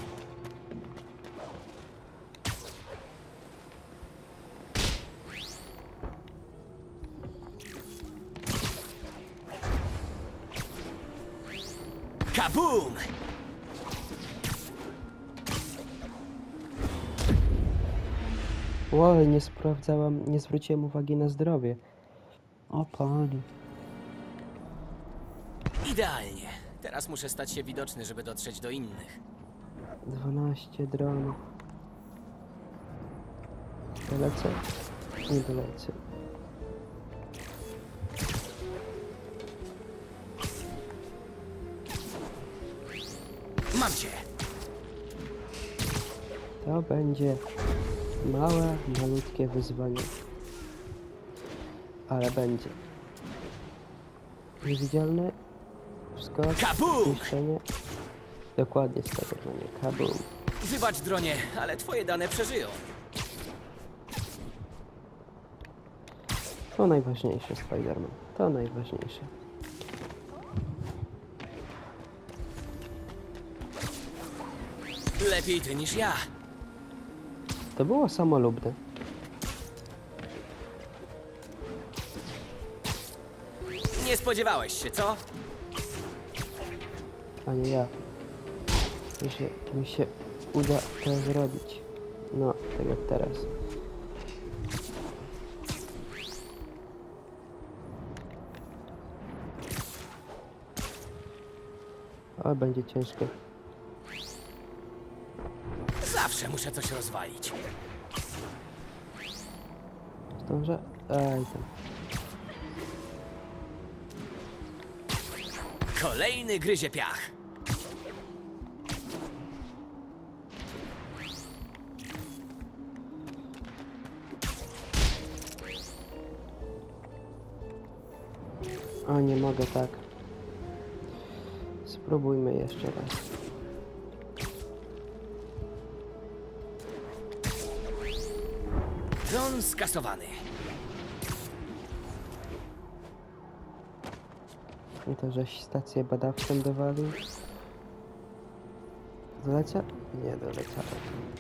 [SPEAKER 5] Kabum!
[SPEAKER 1] Oj, nie sprawdzałam, nie zwróciłem uwagi na zdrowie. O pani.
[SPEAKER 5] Idealnie. Teraz muszę stać się widoczny, żeby dotrzeć do innych.
[SPEAKER 1] dwanaście dronów. Dolecę? Nie dolecę.
[SPEAKER 5] Mam cię!
[SPEAKER 1] To będzie małe, malutkie wyzwanie. Ale będzie. Niewidzialne. Skok.
[SPEAKER 5] Kabum!
[SPEAKER 1] Zniszczenie. Dokładnie Spider-Manie. Kabum.
[SPEAKER 5] Wybacz, dronie, ale twoje dane przeżyją.
[SPEAKER 1] To najważniejsze, Spider-Man. To najważniejsze.
[SPEAKER 5] Lepiej ty niż ja.
[SPEAKER 1] To było samolubne.
[SPEAKER 5] Nie spodziewałeś się, co?
[SPEAKER 1] A nie ja. Że mi się uda to zrobić. No, tak jak teraz. O, będzie ciężko.
[SPEAKER 5] Zawsze muszę coś rozwalić.
[SPEAKER 1] Zdążę? Aj tam.
[SPEAKER 5] Kolejny gryzie piach.
[SPEAKER 1] O, nie mogę tak. Spróbujmy jeszcze raz.
[SPEAKER 5] Dron skasowany.
[SPEAKER 1] I to, żeś stację badawczą dowalił. Dolecia? Nie doleciałem.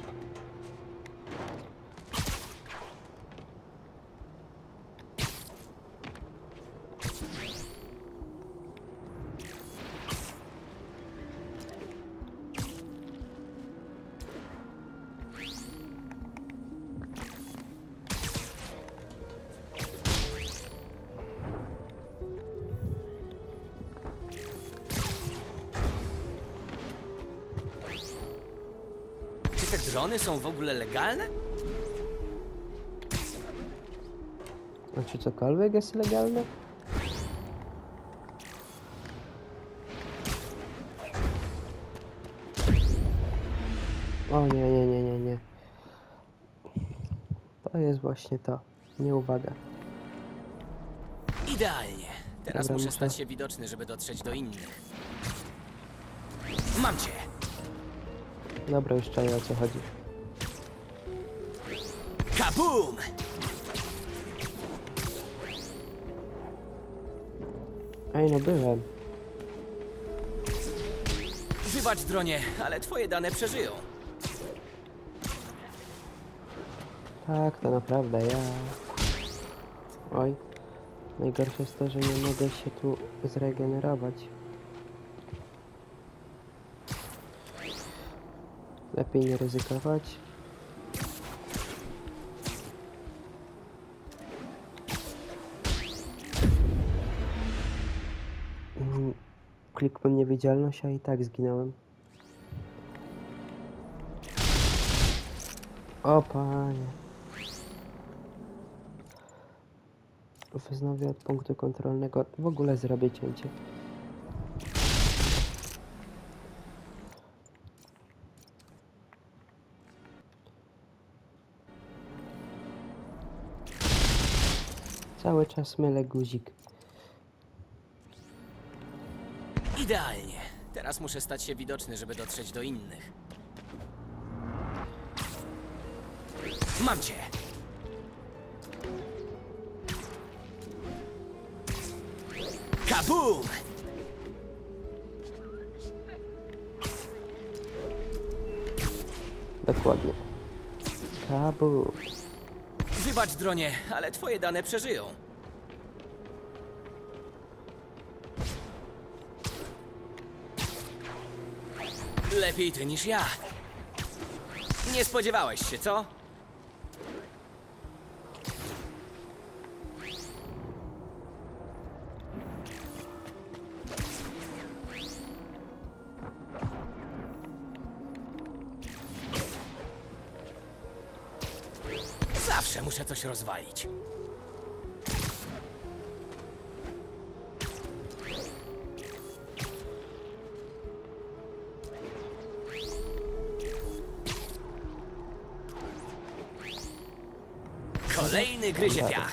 [SPEAKER 5] Czy te drony są w ogóle legalne?
[SPEAKER 1] A czy cokolwiek jest legalne? O nie, nie, nie, nie, nie. To jest właśnie to. Nie uwaga.
[SPEAKER 5] Idealnie. Teraz
[SPEAKER 1] Dobra,
[SPEAKER 5] muszę
[SPEAKER 1] muszę-
[SPEAKER 5] stać się widoczny, żeby dotrzeć do innych. Mam cię!
[SPEAKER 1] Dobra, już czaję, o co chodzi.
[SPEAKER 5] Kabum!
[SPEAKER 1] Ej, no byłem.
[SPEAKER 5] Wybacz, dronie, ale twoje dane przeżyją.
[SPEAKER 1] Tak, to naprawdę ja. Oj. Najgorsze jest to, że nie mogę się tu zregenerować. Lepiej nie ryzykować. Mm, Klikłem niewidzialność, a i tak zginąłem. O panie. Wznowię od punktu kontrolnego. W ogóle zrobię cięcie. Cały czas mylę guzik.
[SPEAKER 5] Idealnie. Teraz muszę stać się widoczny, żeby dotrzeć do innych. Mam cię! Kabum!
[SPEAKER 1] Dokładnie. Kabu.
[SPEAKER 5] Wybacz, dronie, ale twoje dane przeżyją. Lepiej ty niż ja. Nie spodziewałeś się, co? Zawsze muszę coś rozwalić. Kolejny gryzie piach.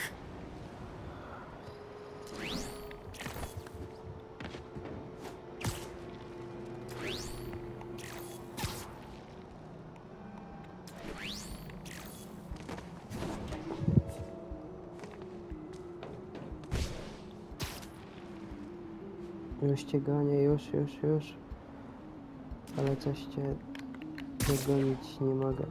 [SPEAKER 1] Już cię gonię, już, już, już. Ale coś cię dogonić nie mogę.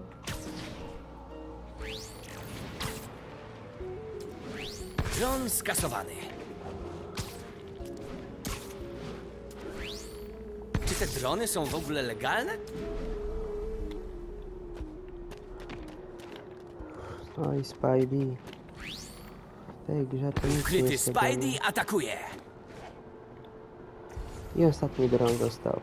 [SPEAKER 5] Dron skasowany. Czy te drony są w ogóle legalne?
[SPEAKER 1] Oj, Spidey. W tej grze to nic nie
[SPEAKER 5] Ukryty
[SPEAKER 1] jest
[SPEAKER 5] Spidey
[SPEAKER 1] legalne.
[SPEAKER 5] atakuje.
[SPEAKER 1] I ostatni dron został.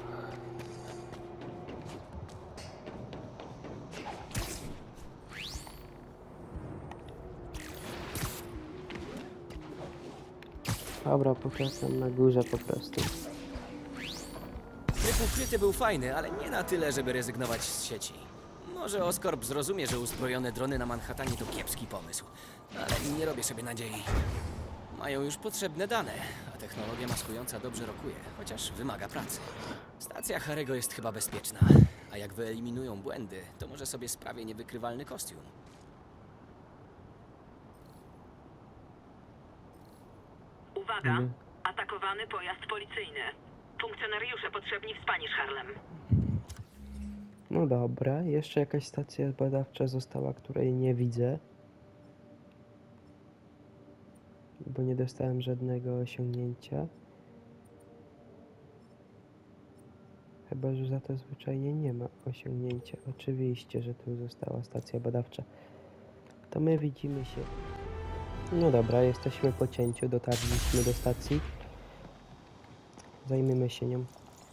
[SPEAKER 1] Dobra, poczekam na górze po prostu.
[SPEAKER 5] Tryb ukryty był fajny, ale nie na tyle, żeby rezygnować z sieci. Może Oscorp zrozumie, że uzbrojone drony na Manhattanie to kiepski pomysł, ale nie robię sobie nadziei. Mają już potrzebne dane, a technologia maskująca dobrze rokuje, chociaż wymaga pracy. Stacja Harry'ego jest chyba bezpieczna, a jak wyeliminują błędy, to może sobie sprawię niewykrywalny kostium.
[SPEAKER 8] Uwaga,
[SPEAKER 1] Mhm.
[SPEAKER 8] atakowany pojazd policyjny. Funkcjonariusze potrzebni w Spanish Harlem.
[SPEAKER 1] No dobra, jeszcze jakaś stacja badawcza została, której nie widzę. Bo nie dostałem żadnego osiągnięcia. Chyba, że za to zwyczajnie nie ma osiągnięcia. Oczywiście, że tu została stacja badawcza. To my widzimy się. No dobra, jesteśmy po cięciu, dotarliśmy do stacji. Zajmiemy się nią.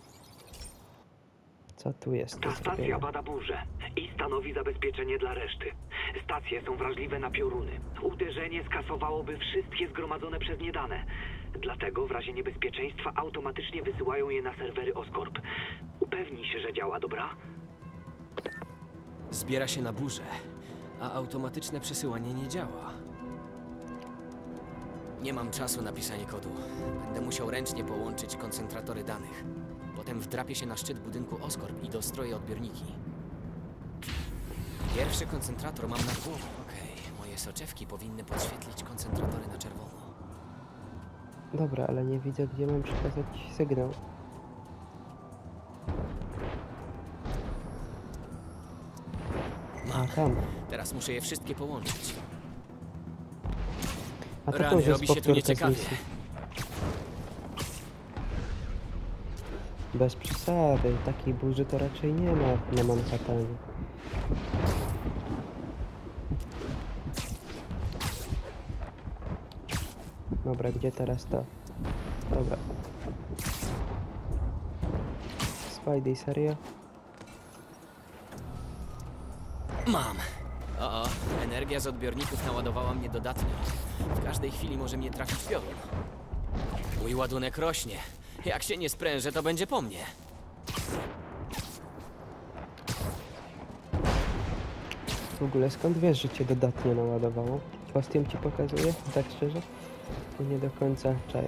[SPEAKER 1] Co tu jest do
[SPEAKER 6] Ta stacja
[SPEAKER 1] zrobienia?
[SPEAKER 6] bada burzę i stanowi zabezpieczenie dla reszty. Stacje są wrażliwe na pioruny. Uderzenie skasowałoby wszystkie zgromadzone przez nie dane. Dlatego w razie niebezpieczeństwa automatycznie wysyłają je na serwery Oscorp. Upewnij się, że działa, dobra?
[SPEAKER 5] Zbiera się na burzę, a automatyczne przesyłanie nie działa. Nie mam czasu na pisanie kodu. Będę musiał ręcznie połączyć koncentratory danych. Potem wdrapię się na szczyt budynku Oscorp i dostroję odbiorniki. Pierwszy koncentrator mam nad głową. Okej, moje soczewki powinny podświetlić koncentratory na czerwono.
[SPEAKER 1] Dobra, ale nie widzę, gdzie mam przekazać sygnał. A, tam.
[SPEAKER 5] Teraz muszę je wszystkie połączyć.
[SPEAKER 1] A to
[SPEAKER 5] Rany,
[SPEAKER 1] też jest
[SPEAKER 5] robi się tu
[SPEAKER 1] powtórka z
[SPEAKER 5] nieciekawie.
[SPEAKER 1] misji. Bez przesady, takiej burzy to raczej nie ma na Manhattanie. Dobra, gdzie teraz to? Dobra. Spidey, serio?
[SPEAKER 5] Mam. O, o, energia z odbiorników naładowała mnie dodatnio. W każdej chwili może mnie trafić piorun. Mój ładunek rośnie. Jak się nie sprężę, to będzie po mnie.
[SPEAKER 1] W ogóle skąd wiesz, że cię dodatnio naładowało? Kostium ci pokazuje? Tak szczerze? To nie do końca czaję.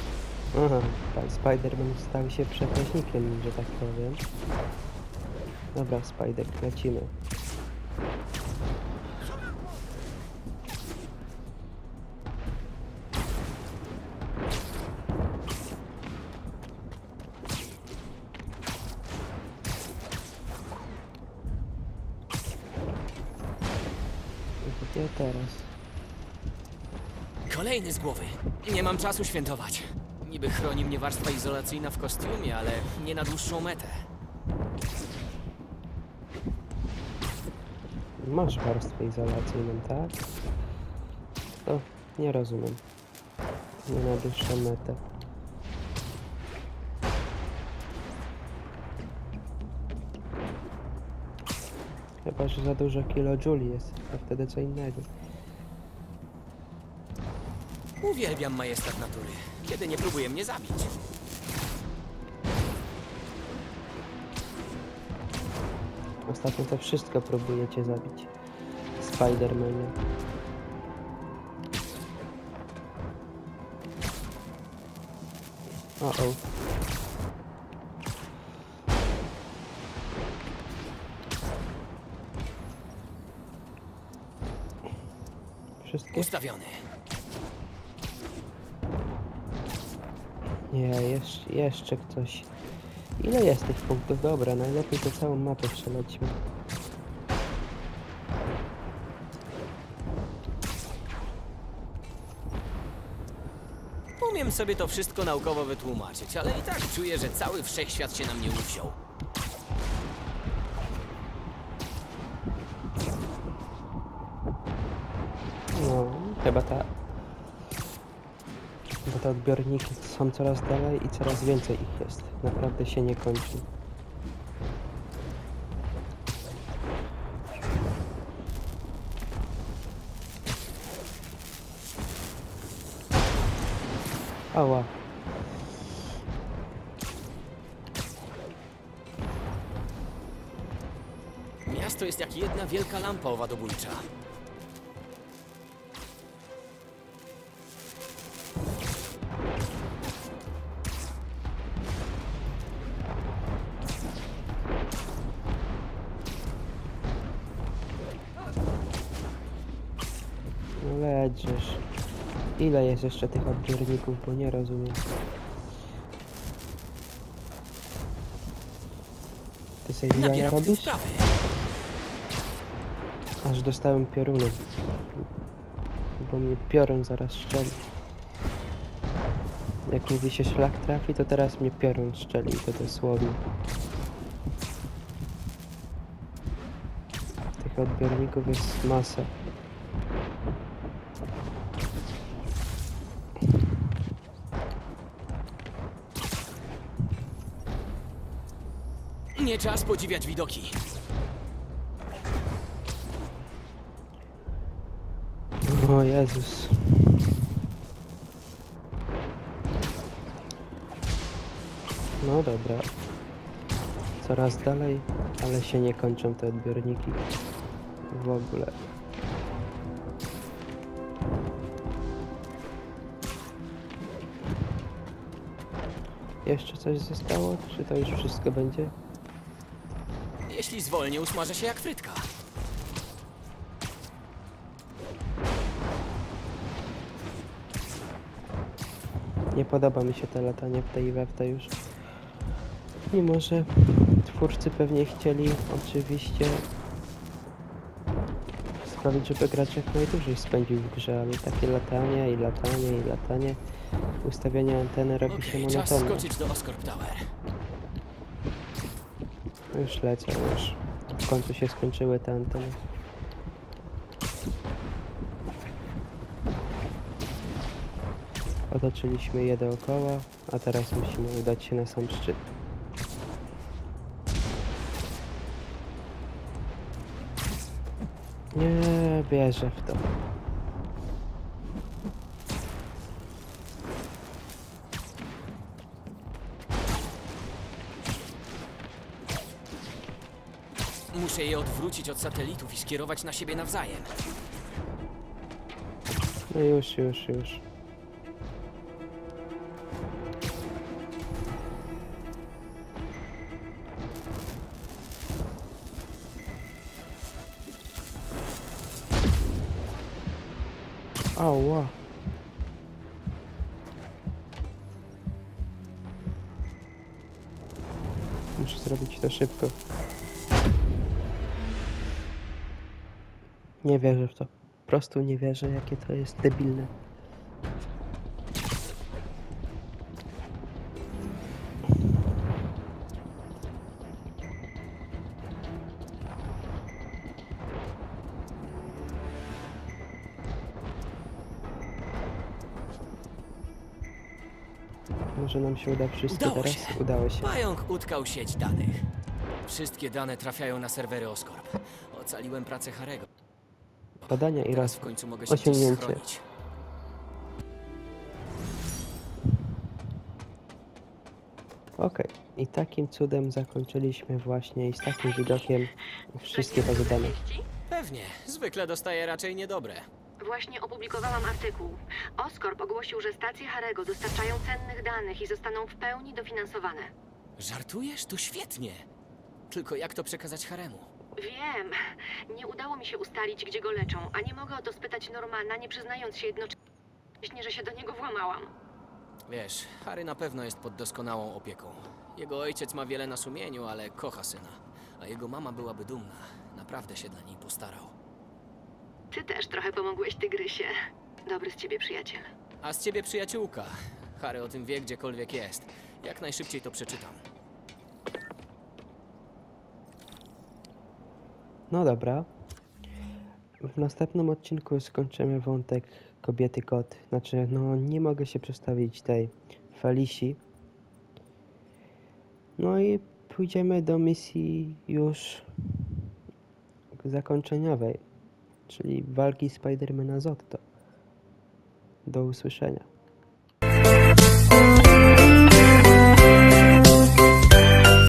[SPEAKER 1] Aha, pan Spider-Man stał się przekaźnikiem, że tak powiem. Dobra, Spider, lecimy. Gdzie teraz?
[SPEAKER 5] Kolejny z głowy. Nie mam czasu świętować. Niby chroni mnie warstwa izolacyjna w kostiumie, ale nie na dłuższą metę.
[SPEAKER 1] Masz warstwę izolacyjną, tak? To nie rozumiem. Nie na dłuższą metę. Chyba, że za dużo kilojuli jest, a wtedy co innego.
[SPEAKER 5] Uwielbiam majestat natury, kiedy nie próbuje mnie zabić.
[SPEAKER 1] Ostatnio to wszystko próbuje cię zabić. Spider-Manie. O o. Wszystkie?
[SPEAKER 5] Ustawiony.
[SPEAKER 1] Nie, jeszcze, jeszcze ktoś. Ile jest tych punktów? Dobra, najlepiej to całą mapę przelećmy.
[SPEAKER 5] Umiem sobie to wszystko naukowo wytłumaczyć, ale i tak czuję, że cały wszechświat się na mnie uwziął.
[SPEAKER 1] No, chyba ta... Bo te odbiorniki są coraz dalej i coraz więcej ich jest. Naprawdę się nie kończy. Ała.
[SPEAKER 5] Miasto jest jak jedna wielka lampa owadobójcza.
[SPEAKER 1] No ledziesz. Ile jest jeszcze tych odbiorników, bo nie rozumiem. Ty sobie jaja
[SPEAKER 5] Nabieram
[SPEAKER 1] robisz?
[SPEAKER 5] wprawy.
[SPEAKER 1] Aż dostałem piorunem. Bo mnie piorun zaraz strzeli. Jak mówi się szlak trafi, to teraz mnie piorun strzeli, to dosłownie. Tych odbiorników jest masa.
[SPEAKER 5] Nie czas podziwiać widoki.
[SPEAKER 1] O Jezus. No dobra. Coraz dalej, ale się nie kończą te odbiorniki. W ogóle. Jeszcze coś zostało? Czy to już wszystko będzie?
[SPEAKER 5] Jeśli zwolnię, usmażę się jak frytka.
[SPEAKER 1] Nie podoba mi się to latanie w tej i we w tej już. Mimo, że twórcy pewnie chcieli oczywiście sprawić, żeby gracz jak najdłużej spędził w grze, ale takie latanie i latanie i latanie, ustawianie anteny robi
[SPEAKER 5] Okej,
[SPEAKER 1] się
[SPEAKER 5] czas
[SPEAKER 1] monotonne.
[SPEAKER 5] skoczyć do Oscorp Tower.
[SPEAKER 1] Już lecę, już. W końcu się skończyły te anteny. Otoczyliśmy je dookoła, a teraz musimy udać się na sam szczyt. Nie wierzę w to.
[SPEAKER 5] Muszę je odwrócić od satelitów i skierować na siebie nawzajem.
[SPEAKER 1] No już, już, już. Ała. Muszę zrobić to szybko. Nie wierzę w to. Po prostu nie wierzę, jakie to jest debilne. Może nam się uda wszystko
[SPEAKER 5] Udało
[SPEAKER 1] teraz?
[SPEAKER 5] się.
[SPEAKER 1] Udało się.
[SPEAKER 5] Pająk utkał sieć danych. Wszystkie dane trafiają na serwery Oscorp. Ocaliłem pracę Harego.
[SPEAKER 1] Badania i
[SPEAKER 5] Teraz
[SPEAKER 1] roz...
[SPEAKER 5] w końcu mogę się gdzieś
[SPEAKER 1] osiągnięcie.
[SPEAKER 5] schronić.
[SPEAKER 1] Okej. I takim cudem zakończyliśmy właśnie i z takim widokiem wszystkie te zadania.
[SPEAKER 5] Pewnie. Zwykle dostaję raczej niedobre.
[SPEAKER 4] Właśnie opublikowałam artykuł. Oscorp ogłosił, że stacje Harego dostarczają cennych danych i zostaną w pełni dofinansowane.
[SPEAKER 5] Żartujesz? To świetnie. Tylko jak to przekazać Haremu?
[SPEAKER 4] Wiem. Nie udało mi się ustalić, gdzie go leczą, a nie mogę o to spytać Normana, nie przyznając się jednocześnie, że się do niego włamałam.
[SPEAKER 5] Wiesz, Harry na pewno jest pod doskonałą opieką. Jego ojciec ma wiele na sumieniu, ale kocha syna. A jego mama byłaby dumna. Naprawdę się dla niej postarał.
[SPEAKER 4] Ty też trochę pomogłeś tygrysie. Dobry z ciebie przyjaciel.
[SPEAKER 5] A z ciebie przyjaciółka. Harry o tym wie, gdziekolwiek jest. Jak najszybciej to przeczytam.
[SPEAKER 1] No dobra. W następnym odcinku skończymy wątek kobiety kot. Znaczy, no nie mogę się przedstawić tej Felici. No i pójdziemy do misji już zakończeniowej, czyli walki Spidermana z Otto. Do usłyszenia.